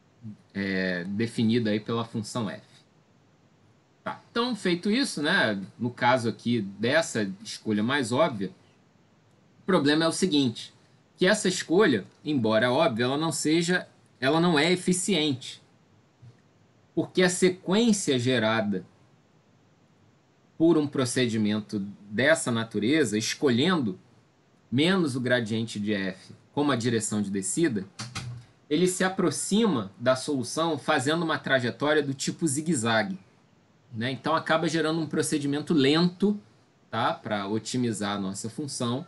é, definida aí pela função f. Tá. Então, feito isso, né, no caso aqui dessa escolha mais óbvia, o problema é o seguinte, que essa escolha, embora óbvia, ela não seja, ela não é eficiente. Porque a sequência gerada por um procedimento dessa natureza, escolhendo menos o gradiente de f como a direção de descida, ele se aproxima da solução fazendo uma trajetória do tipo zigue-zague, né? Então acaba gerando um procedimento lento, tá? Para otimizar a nossa função.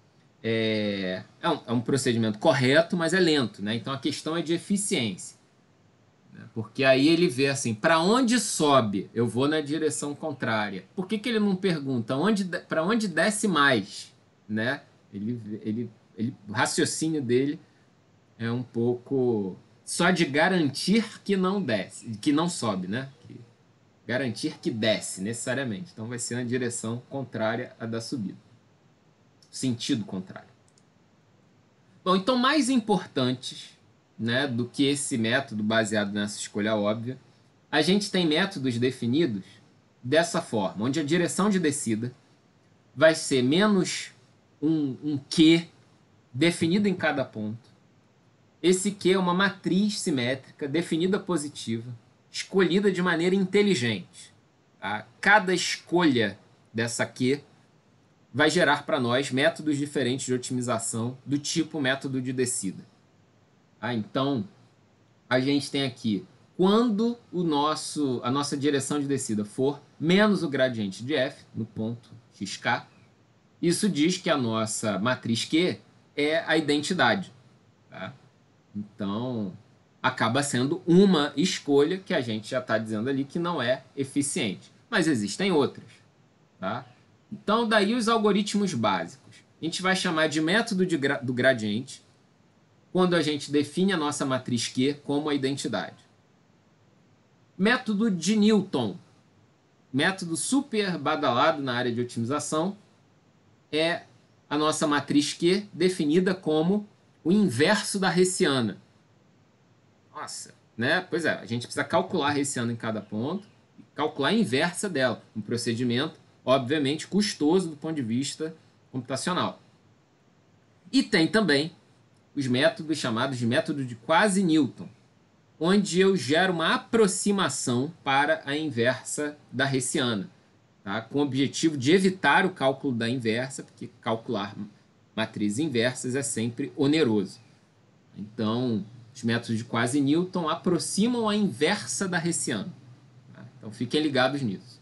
É, é, um, é um procedimento correto, mas é lento, né? Então a questão é de eficiência. Porque aí ele vê assim, para onde sobe? Eu vou na direção contrária. Por que, que ele não pergunta onde, para onde desce mais? Né? Ele, ele, ele, o raciocínio dele é um pouco só de garantir que não desce, que não sobe, né? Que, garantir que desce necessariamente. Então vai ser na direção contrária à da subida. Sentido contrário. Bom, então mais importantes, né, do que esse método baseado nessa escolha óbvia, a gente tem métodos definidos dessa forma, onde a direção de descida vai ser menos um, um Q definido em cada ponto. Esse Q é uma matriz simétrica definida positiva, escolhida de maneira inteligente. Tá? Cada escolha dessa Q vai gerar para nós métodos diferentes de otimização do tipo método de descida. Ah, então, a gente tem aqui, quando o nosso, a nossa direção de descida for menos o gradiente de f, no ponto xk, isso diz que a nossa matriz Q é a identidade. Tá? Então, acaba sendo uma escolha que a gente já está dizendo ali que não é eficiente. Mas existem outras. Tá? Então, daí os algoritmos básicos. A gente vai chamar de método de gra- do gradiente, quando a gente define a nossa matriz Q como a identidade. Método de Newton, método super badalado na área de otimização, é a nossa matriz Q definida como o inverso da hessiana. Nossa, né? Pois é, a gente precisa calcular a hessiana em cada ponto e calcular a inversa dela, um procedimento, obviamente, custoso do ponto de vista computacional. E tem também os métodos chamados de método de quasi-Newton, onde eu gero uma aproximação para a inversa da hessiana, tá? Com o objetivo de evitar o cálculo da inversa, porque calcular matrizes inversas é sempre oneroso. Então, os métodos de quasi-Newton aproximam a inversa da hessiana. Tá? Então, fiquem ligados nisso.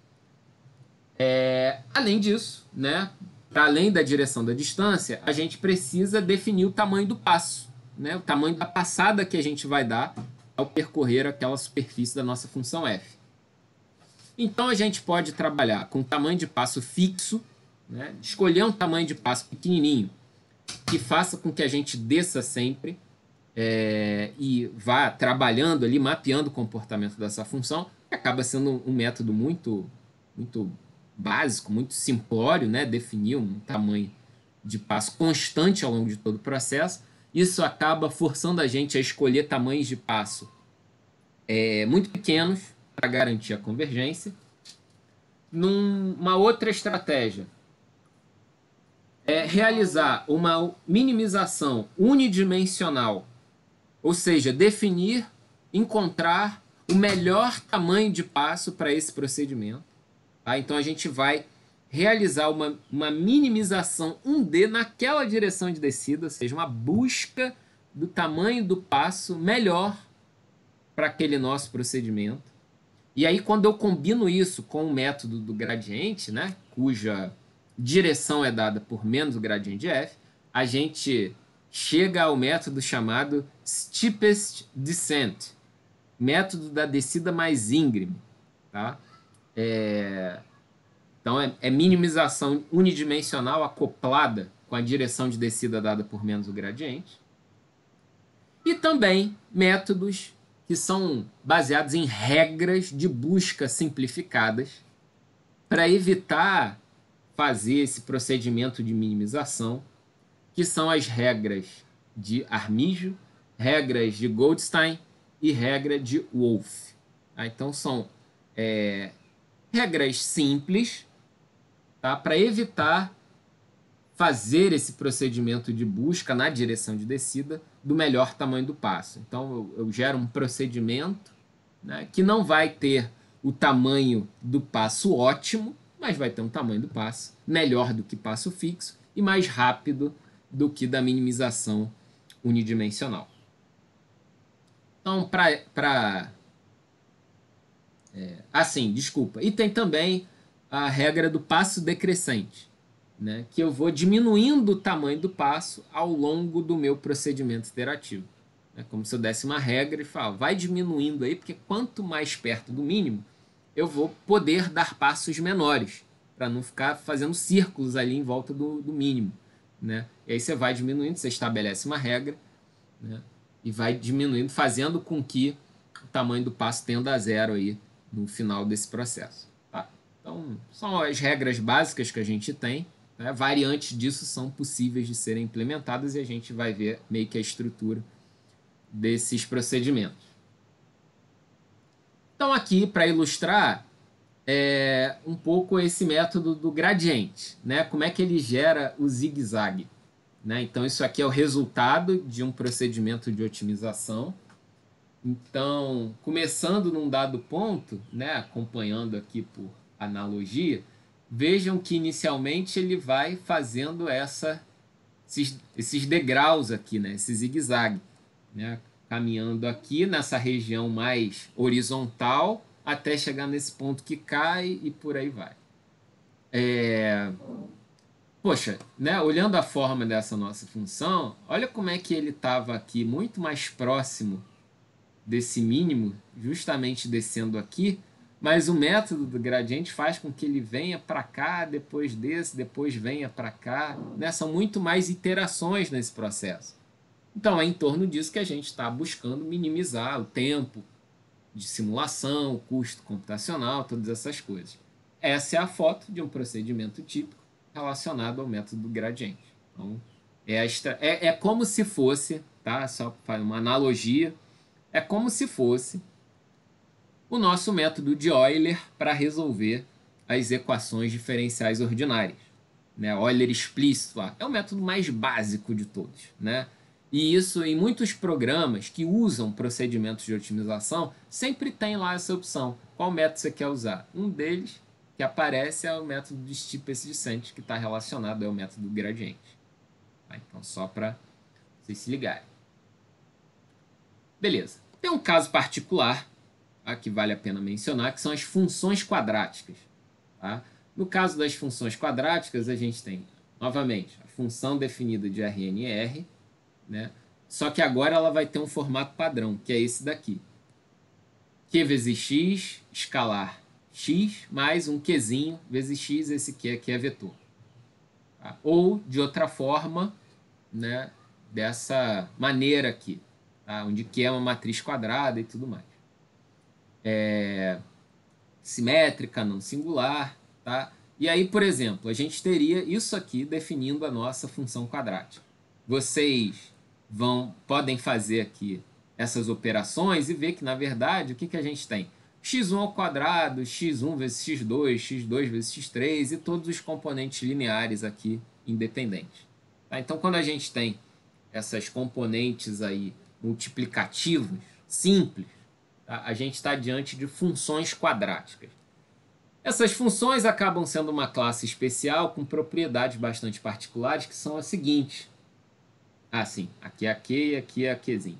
É, além disso, né, para além da direção da distância, a gente precisa definir o tamanho do passo, né, o tamanho da passada que a gente vai dar ao percorrer aquela superfície da nossa função f. Então, a gente pode trabalhar com tamanho de passo fixo, né, escolher um tamanho de passo pequenininho, que faça com que a gente desça sempre é, e vá trabalhando ali, mapeando o comportamento dessa função, que acaba sendo um método muito, muito básico, muito simplório, né? Definir um tamanho de passo constante ao longo de todo o processo. Isso acaba forçando a gente a escolher tamanhos de passo é, muito pequenos, para garantir a convergência. Numa outra estratégia, é realizar uma minimização unidimensional, ou seja, definir, encontrar o melhor tamanho de passo para esse procedimento. Tá? Então, a gente vai realizar uma, uma minimização um D naquela direção de descida, ou seja, uma busca do tamanho do passo melhor para aquele nosso procedimento. E aí, quando eu combino isso com o método do gradiente, né, cuja direção é dada por menos o gradiente de f, a gente chega ao método chamado steepest descent, método da descida mais íngreme. Tá? É... Então, é, é minimização unidimensional acoplada com a direção de descida dada por menos o gradiente. E também métodos que são baseados em regras de busca simplificadas para evitar fazer esse procedimento de minimização, que são as regras de Armijo, regras de Goldstein e regra de Wolff. Tá? Então, são é, regras simples, tá? Para evitar fazer esse procedimento de busca na direção de descida do melhor tamanho do passo. Então, eu, eu gero um procedimento, né, que não vai ter o tamanho do passo ótimo, mas vai ter um tamanho do passo melhor do que passo fixo e mais rápido do que da minimização unidimensional. Então, para... É, assim, desculpa. E tem também a regra do passo decrescente, né, que eu vou diminuindo o tamanho do passo ao longo do meu procedimento iterativo. É como se eu desse uma regra e falo, vai diminuindo aí, porque quanto mais perto do mínimo, eu vou poder dar passos menores, para não ficar fazendo círculos ali em volta do, do mínimo. Né? E aí você vai diminuindo, você estabelece uma regra, né, e vai diminuindo, fazendo com que o tamanho do passo tenda a zero aí no final desse processo. Tá? Então, são as regras básicas que a gente tem. Né? Variantes disso são possíveis de serem implementadas e a gente vai ver meio que a estrutura desses procedimentos. Então, aqui, para ilustrar é, um pouco esse método do gradiente, né? Como é que ele gera o zigue-zague. Né? Então, isso aqui é o resultado de um procedimento de otimização. Então, começando num dado ponto, né? Acompanhando aqui por analogia, vejam que inicialmente ele vai fazendo essa, esses, esses degraus aqui, né? Esse zigue-zague, né? Caminhando aqui nessa região mais horizontal até chegar nesse ponto que cai e por aí vai. É... Poxa, né? Olhando a forma dessa nossa função, olha como é que ele estava aqui muito mais próximo desse mínimo, justamente descendo aqui, mas o método do gradiente faz com que ele venha para cá, depois desse, depois venha para cá. Né? São muito mais iterações nesse processo. Então, é em torno disso que a gente está buscando minimizar o tempo de simulação, o custo computacional, todas essas coisas. Essa é a foto de um procedimento típico relacionado ao método do gradiente. Então, é, a extra... é, é como se fosse, tá? Só para uma analogia, é como se fosse o nosso método de Euler para resolver as equações diferenciais ordinárias. Né? Euler explícito é o método mais básico de todos. Né? E isso, em muitos programas que usam procedimentos de otimização, sempre tem lá essa opção. Qual método você quer usar? Um deles que aparece é o método de steepest descent, que está relacionado ao método do gradiente. Tá? Então, só para vocês se ligarem. Beleza. Tem um caso particular, tá, que vale a pena mencionar, que são as funções quadráticas. Tá? No caso das funções quadráticas, a gente tem, novamente, a função definida de R N R, né? Só que agora ela vai ter um formato padrão, que é esse daqui. Q vezes x, escalar x, mais um Qzinho vezes x, esse Q aqui é vetor. Tá? Ou, de outra forma, né, dessa maneira aqui, tá? Onde Q é uma matriz quadrada e tudo mais. É... Simétrica, não singular. Tá? E aí, por exemplo, a gente teria isso aqui definindo a nossa função quadrática. Vocês vão, podem fazer aqui essas operações e ver que, na verdade, o que, que a gente tem? x um ao quadrado, x um vezes x dois, x dois vezes x três e todos os componentes lineares aqui independentes. Tá? Então, quando a gente tem essas componentes aí multiplicativos simples, tá? A gente está diante de funções quadráticas. Essas funções acabam sendo uma classe especial com propriedades bastante particulares, que são as seguintes. Ah, sim, aqui é a Q e aqui é a Qzinho.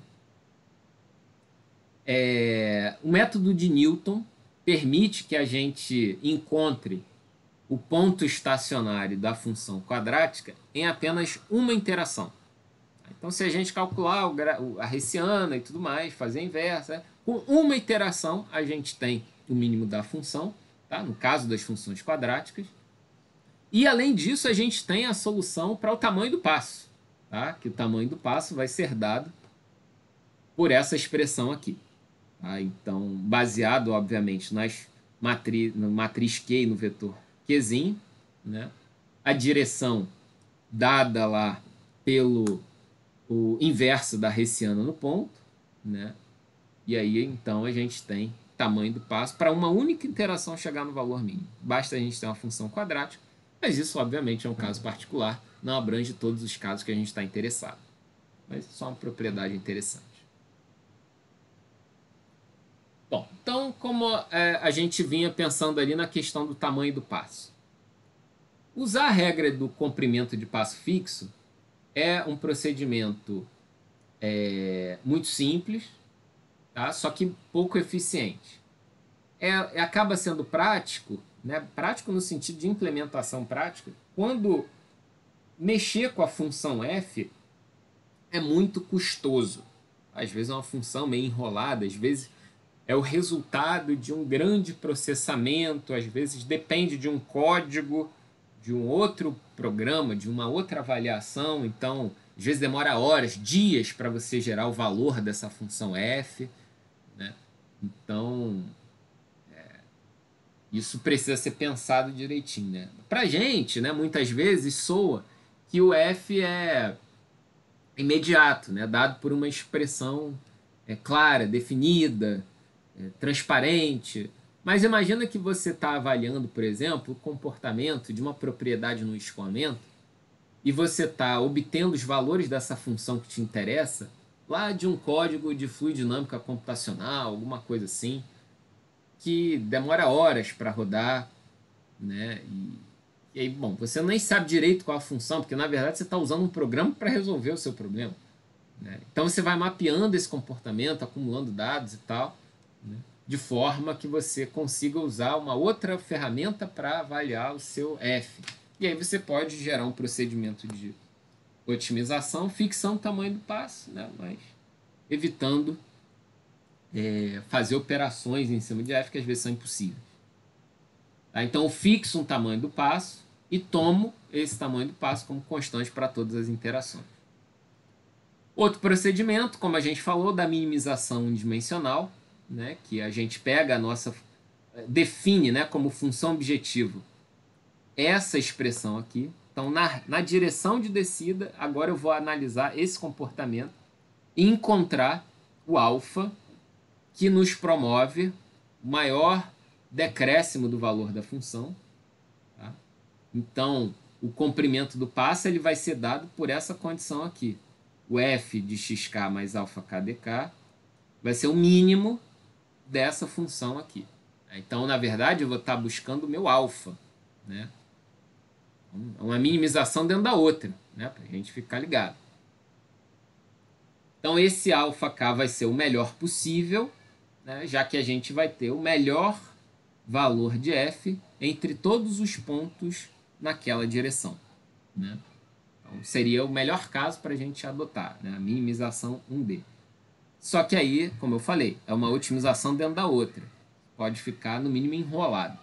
É, o método de Newton permite que a gente encontre o ponto estacionário da função quadrática em apenas uma interação. Então, se a gente calcular o, a hessiana e tudo mais, fazer a inversa, com uma iteração a gente tem o mínimo da função, tá? No caso das funções quadráticas. E, além disso, a gente tem a solução para o tamanho do passo, tá? Que o tamanho do passo vai ser dado por essa expressão aqui. Tá? Então, baseado, obviamente, nas matri no matriz Q e no vetor Qzinho, né? A direção dada lá pelo o inverso da hessiana no ponto, né? E aí, então, a gente tem tamanho do passo para uma única interação chegar no valor mínimo. Basta a gente ter uma função quadrática, mas isso, obviamente, é um caso particular, não abrange todos os casos que a gente está interessado. Mas só uma propriedade interessante. Bom, então, como é, a gente vinha pensando ali na questão do tamanho do passo. Usar a regra do comprimento de passo fixo é um procedimento é, muito simples, tá? Só que pouco eficiente. É, é, acaba sendo prático, né? Prático no sentido de implementação prática, quando mexer com a função f é muito custoso. Às vezes é uma função meio enrolada, às vezes é o resultado de um grande processamento, às vezes depende de um código, de um outro programa, de uma outra avaliação, então às vezes demora horas, dias para você gerar o valor dessa função f, né? Então, é, isso precisa ser pensado direitinho, né? Para a gente, né, muitas vezes soa que o f é imediato, né, dado por uma expressão é, clara, definida, é, transparente. Mas imagina que você está avaliando, por exemplo, o comportamento de uma propriedade no escoamento e você está obtendo os valores dessa função que te interessa lá de um código de fluidinâmica computacional, alguma coisa assim, que demora horas para rodar, né? E, e aí, bom, você nem sabe direito qual a função, porque na verdade você está usando um programa para resolver o seu problema, né? Então você vai mapeando esse comportamento, acumulando dados e tal, né? De forma que você consiga usar uma outra ferramenta para avaliar o seu F. E aí você pode gerar um procedimento de otimização, fixando o tamanho do passo, né? Mas evitando é, fazer operações em cima de F que às vezes são impossíveis. Tá? Então eu fixo um tamanho do passo e tomo esse tamanho do passo como constante para todas as interações. Outro procedimento, como a gente falou, da minimização unidimensional, né, que a gente pega a nossa, define, né, como função objetivo essa expressão aqui. Então, na, na direção de descida, agora eu vou analisar esse comportamento e encontrar o alfa que nos promove o maior decréscimo do valor da função. Tá? Então, o comprimento do passo ele vai ser dado por essa condição aqui. O f de xk mais alfa k dk vai ser o mínimo dessa função aqui. Então, na verdade, eu vou estar buscando o meu alfa, né? Uma minimização dentro da outra, né? Para a gente ficar ligado. Então, esse alfa k vai ser o melhor possível, né? Já que a gente vai ter o melhor valor de f entre todos os pontos naquela direção, né? Então, seria o melhor caso para a gente adotar, né? A minimização um D. Só que aí, como eu falei, é uma otimização dentro da outra. Pode ficar, no mínimo, enrolado.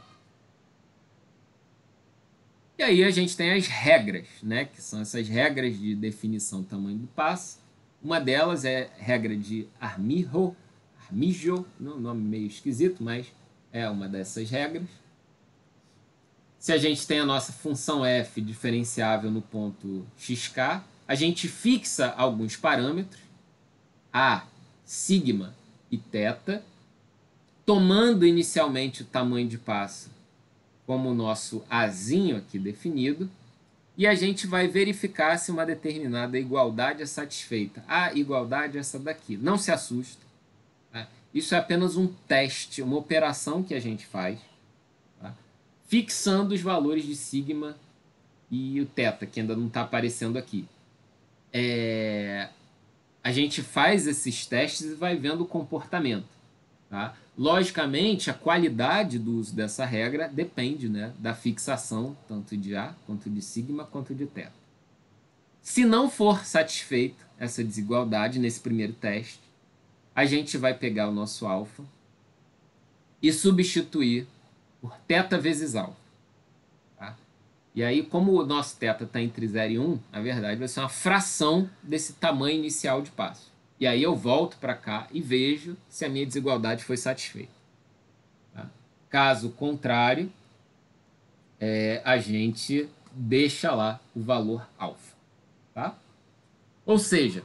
E aí a gente tem as regras, né? Que são essas regras de definição do tamanho do passo. Uma delas é a regra de Armijo, Armijo, um nome meio esquisito, mas é uma dessas regras. Se a gente tem a nossa função f diferenciável no ponto xk, a gente fixa alguns parâmetros, a, sigma e θ, tomando inicialmente o tamanho de passo como o nosso Azinho aqui definido, e a gente vai verificar se uma determinada igualdade é satisfeita. A igualdade é essa daqui. Não se assusta. Tá? Isso é apenas um teste, uma operação que a gente faz, tá? Fixando os valores de sigma e o θ, que ainda não está aparecendo aqui. É... A gente faz esses testes e vai vendo o comportamento. Tá? Logicamente, a qualidade do uso dessa regra depende, né, da fixação tanto de A, quanto de sigma, quanto de θ. Se não for satisfeita essa desigualdade nesse primeiro teste, a gente vai pegar o nosso alfa e substituir por θ vezes alfa. Tá? E aí, como o nosso θ está entre zero e um, na verdade vai ser uma fração desse tamanho inicial de passo. E aí eu volto para cá e vejo se a minha desigualdade foi satisfeita. Tá? Caso contrário, é, a gente deixa lá o valor alfa. Tá? Ou seja,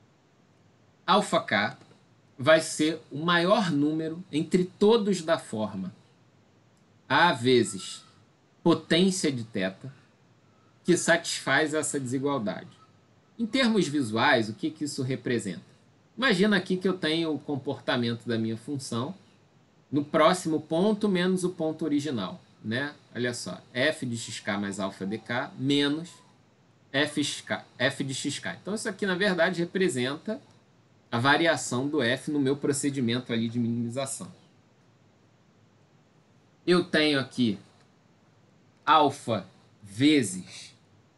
αk vai ser o maior número entre todos da forma A vezes potência de θ que satisfaz essa desigualdade. Em termos visuais, o que, que isso representa? Imagina aqui que eu tenho o comportamento da minha função no próximo ponto menos o ponto original. Né? Olha só, f de xk mais alfa dk menos f, f de xk. Então isso aqui, na verdade, representa a variação do f no meu procedimento ali de minimização. Eu tenho aqui alfa vezes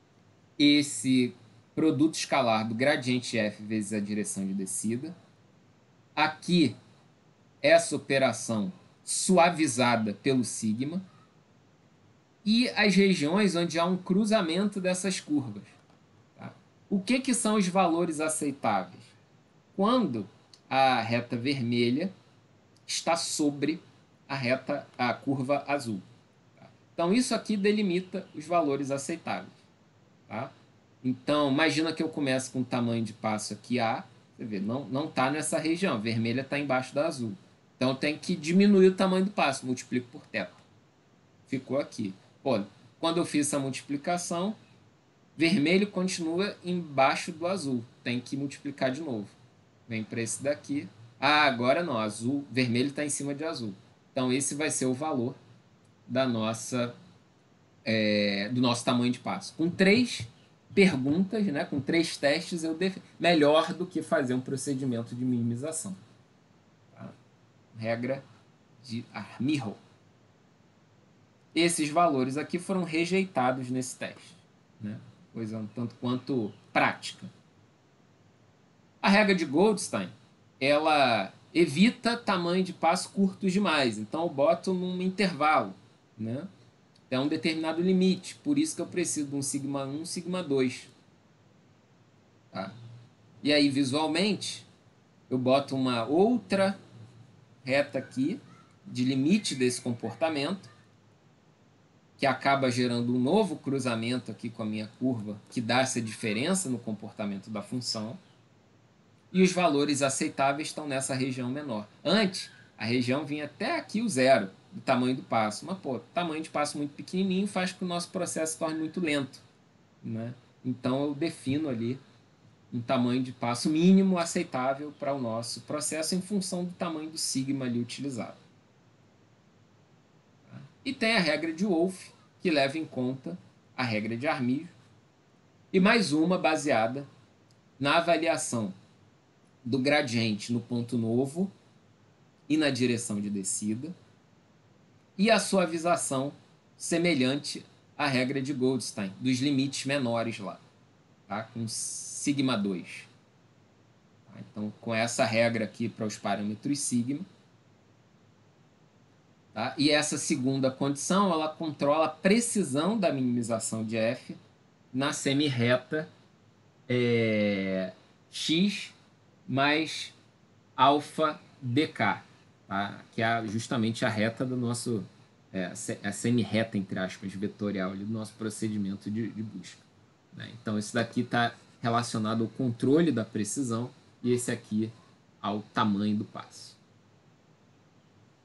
esse produto escalar do gradiente f vezes a direção de descida. Aqui, essa operação suavizada pelo sigma. E as regiões onde há um cruzamento dessas curvas. Tá? O que, que são os valores aceitáveis? Quando a reta vermelha está sobre a, reta, a curva azul. Tá? Então, isso aqui delimita os valores aceitáveis. Tá? Então, imagina que eu começo com um tamanho de passo aqui A, você vê, não está nessa região, a vermelha está embaixo da azul. Então, eu tenho que diminuir o tamanho do passo, multiplico por θ. Ficou aqui. Pô, quando eu fiz essa multiplicação, vermelho continua embaixo do azul, tem que multiplicar de novo. Vem para esse daqui. Ah, agora não, azul, vermelho está em cima de azul. Então, esse vai ser o valor da nossa, é, do nosso tamanho de passo. Com três perguntas, né, com três testes, eu def... melhor do que fazer um procedimento de minimização. Tá? Regra de Armijo. Esses valores aqui foram rejeitados nesse teste. Né? Coisa um tanto quanto prática. A regra de Goldstein, ela evita tamanho de passo curtos demais. Então, eu boto num intervalo. Né? É um determinado limite. Por isso que eu preciso de um sigma um, sigma dois. Tá? E aí, visualmente, eu boto uma outra reta aqui de limite desse comportamento, que acaba gerando um novo cruzamento aqui com a minha curva, que dá essa diferença no comportamento da função. E os valores aceitáveis estão nessa região menor. Antes, a região vinha até aqui o zero, do tamanho do passo. Mas, pô, tamanho de passo muito pequenininho faz com que o nosso processo se torne muito lento. Né? Então, eu defino ali um tamanho de passo mínimo aceitável para o nosso processo em função do tamanho do sigma ali utilizado. E tem a regra de Wolff, que leva em conta a regra de Armijo, e mais uma baseada na avaliação do gradiente no ponto novo e na direção de descida, e a suavização semelhante à regra de Goldstein, dos limites menores lá, tá? Com sigma dois. Então, com essa regra aqui para os parâmetros sigma, tá? E essa segunda condição, ela controla a precisão da minimização de f na semirreta é, x mais alfa dk, tá? Que é justamente a reta do nosso, é, a semirreta, entre aspas, vetorial ali do nosso procedimento de, de busca. Né? Então, esse daqui está relacionado ao controle da precisão e esse aqui ao tamanho do passo.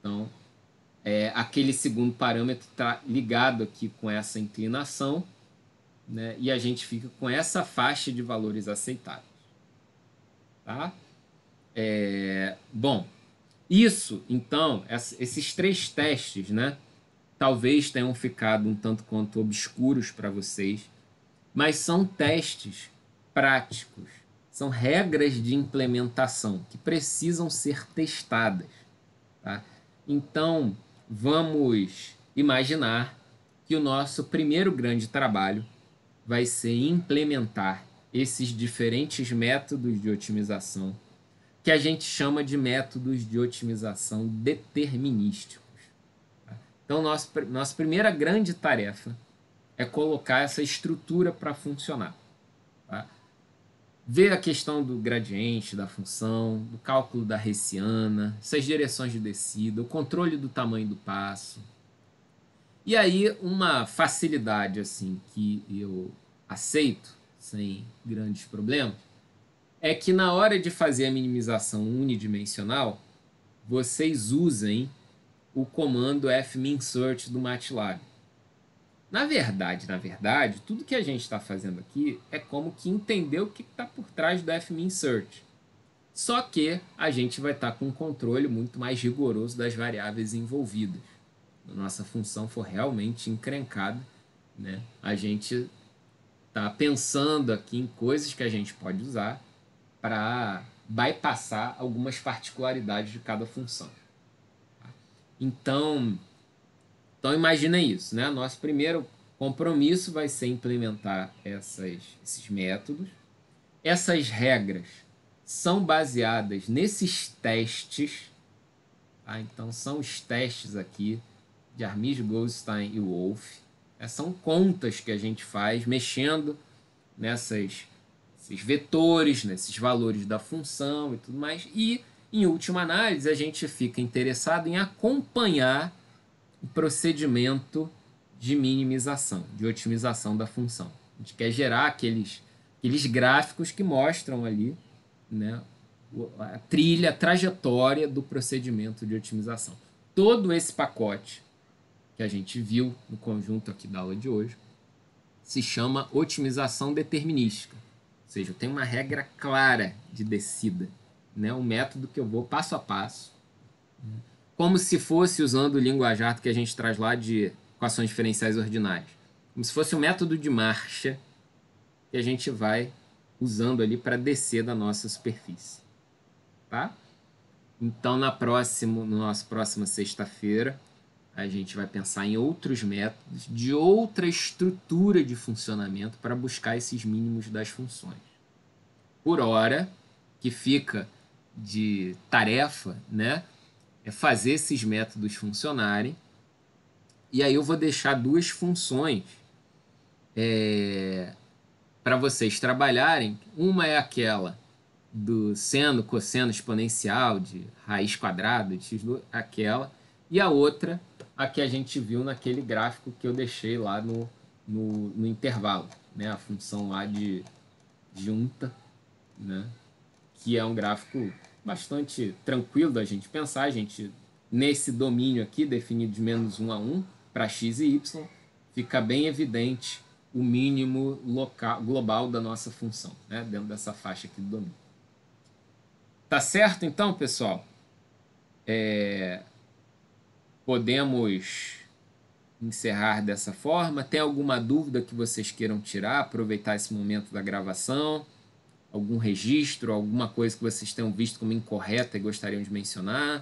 Então, é, aquele segundo parâmetro está ligado aqui com essa inclinação, né? E a gente fica com essa faixa de valores aceitáveis. Tá? É, bom, isso, então, esses três testes, né? Talvez tenham ficado um tanto quanto obscuros para vocês, mas são testes práticos, são regras de implementação que precisam ser testadas. Tá? Então, vamos imaginar que o nosso primeiro grande trabalho vai ser implementar esses diferentes métodos de otimização, que a gente chama de métodos de otimização determinísticos. Tá? Então, nosso, nossa primeira grande tarefa é colocar essa estrutura para funcionar. Tá? Ver a questão do gradiente, da função, do cálculo da Hessiana, essas direções de descida, o controle do tamanho do passo. E aí, uma facilidade assim que eu aceito, sem grandes problemas, é que na hora de fazer a minimização unidimensional, vocês usem o comando fminsert do MATLAB. Na verdade, na verdade, tudo que a gente está fazendo aqui é como que entender o que está por trás do fminsert. Só que a gente vai estar tá com um controle muito mais rigoroso das variáveis envolvidas. Se a nossa função for realmente encrencada, né, a gente está pensando aqui em coisas que a gente pode usar para bypassar algumas particularidades de cada função. Então, então imagina isso, né? Nosso primeiro compromisso vai ser implementar essas, esses métodos. Essas regras são baseadas nesses testes. Tá? Então, são os testes aqui de Armij, Goldstein e Wolff. É, são contas que a gente faz mexendo nessas esses vetores, nesses valores da função e tudo mais. E, em última análise, a gente fica interessado em acompanhar o procedimento de minimização, de otimização da função. A gente quer gerar aqueles, aqueles gráficos que mostram ali, né, a trilha, a trajetória do procedimento de otimização. Todo esse pacote que a gente viu no conjunto aqui da aula de hoje se chama otimização determinística. Ou seja, eu tenho uma regra clara de descida, né? Um método que eu vou passo a passo, como se fosse usando o linguajar que a gente traz lá de equações diferenciais ordinárias. Como se fosse um método de marcha que a gente vai usando ali para descer da nossa superfície. Tá? Então, na próxima, na nossa próxima sexta-feira, a gente vai pensar em outros métodos de outra estrutura de funcionamento para buscar esses mínimos das funções. Por hora, que fica de tarefa, né, é fazer esses métodos funcionarem. E aí eu vou deixar duas funções é, para vocês trabalharem. Uma é aquela do seno, cosseno exponencial, de raiz quadrada, de x, aquela. E a outra, a que a gente viu naquele gráfico que eu deixei lá no, no, no intervalo, né? A função lá de junta, né? Que é um gráfico bastante tranquilo da gente pensar. A gente, nesse domínio aqui, definido de menos um a um, para x e y, fica bem evidente o mínimo local, global da nossa função, né? Dentro dessa faixa aqui do domínio. Tá certo, então, pessoal? É... Podemos encerrar dessa forma. Tem alguma dúvida que vocês queiram tirar, aproveitar esse momento da gravação? Algum registro, alguma coisa que vocês tenham visto como incorreta e gostariam de mencionar?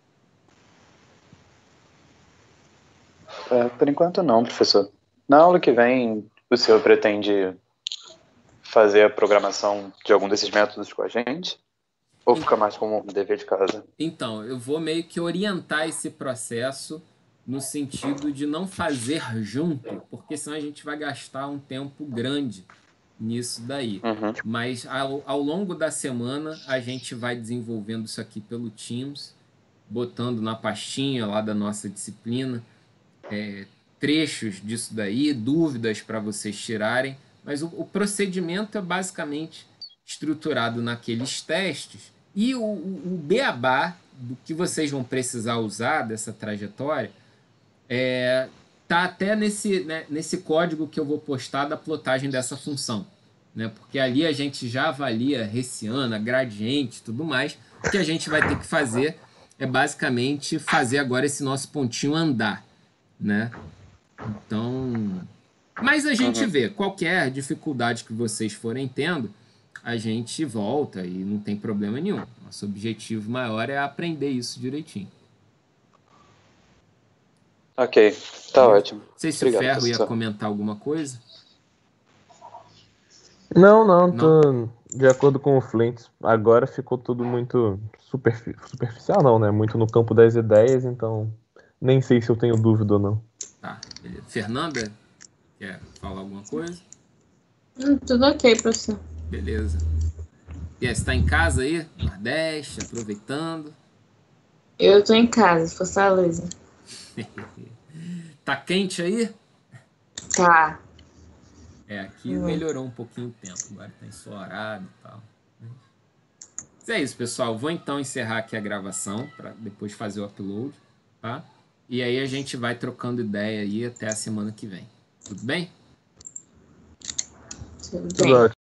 É, por enquanto não, professor. Na aula que vem, o senhor pretende fazer a programação de algum desses métodos com a gente? Ou fica mais como um dever de casa? Então, eu vou meio que orientar esse processo no sentido de não fazer junto, porque senão a gente vai gastar um tempo grande nisso daí. Uhum. Mas ao, ao longo da semana a gente vai desenvolvendo isso aqui pelo Teams, botando na pastinha lá da nossa disciplina é, trechos disso daí, dúvidas para vocês tirarem, mas o, o procedimento é basicamente estruturado naqueles testes, e o, o, o beabá do que vocês vão precisar usar dessa trajetória é, tá até nesse, né, nesse código que eu vou postar da plotagem dessa função, né? Porque ali a gente já avalia Hessiana, gradiente e tudo mais. O que a gente vai ter que fazer é basicamente fazer agora esse nosso pontinho andar, né? Então, mas a gente vê, qualquer dificuldade que vocês forem tendo, a gente volta e não tem problema nenhum. Nosso objetivo maior é aprender isso direitinho. Ok, tá ótimo. Não sei se Obrigado, o Ferro ia professor. comentar alguma coisa. Não, não, tô de acordo com o Flint. Agora ficou tudo muito superfi- superficial, não, né? Muito no campo das ideias, então nem sei se eu tenho dúvida ou não. Tá, beleza. Fernanda, quer falar alguma coisa? Hum, tudo ok, professor. Beleza. E aí, você tá em casa aí? Nordeste, aproveitando. Eu tô em casa, Fortaleza. Tá quente aí? Tá. É, aqui melhorou um pouquinho o tempo. Agora tá ensolarado e tal. Mas é isso, pessoal. Vou então encerrar aqui a gravação para depois fazer o upload, tá? E aí a gente vai trocando ideia aí até a semana que vem. Tudo bem? Tudo Tudo bem. ótimo.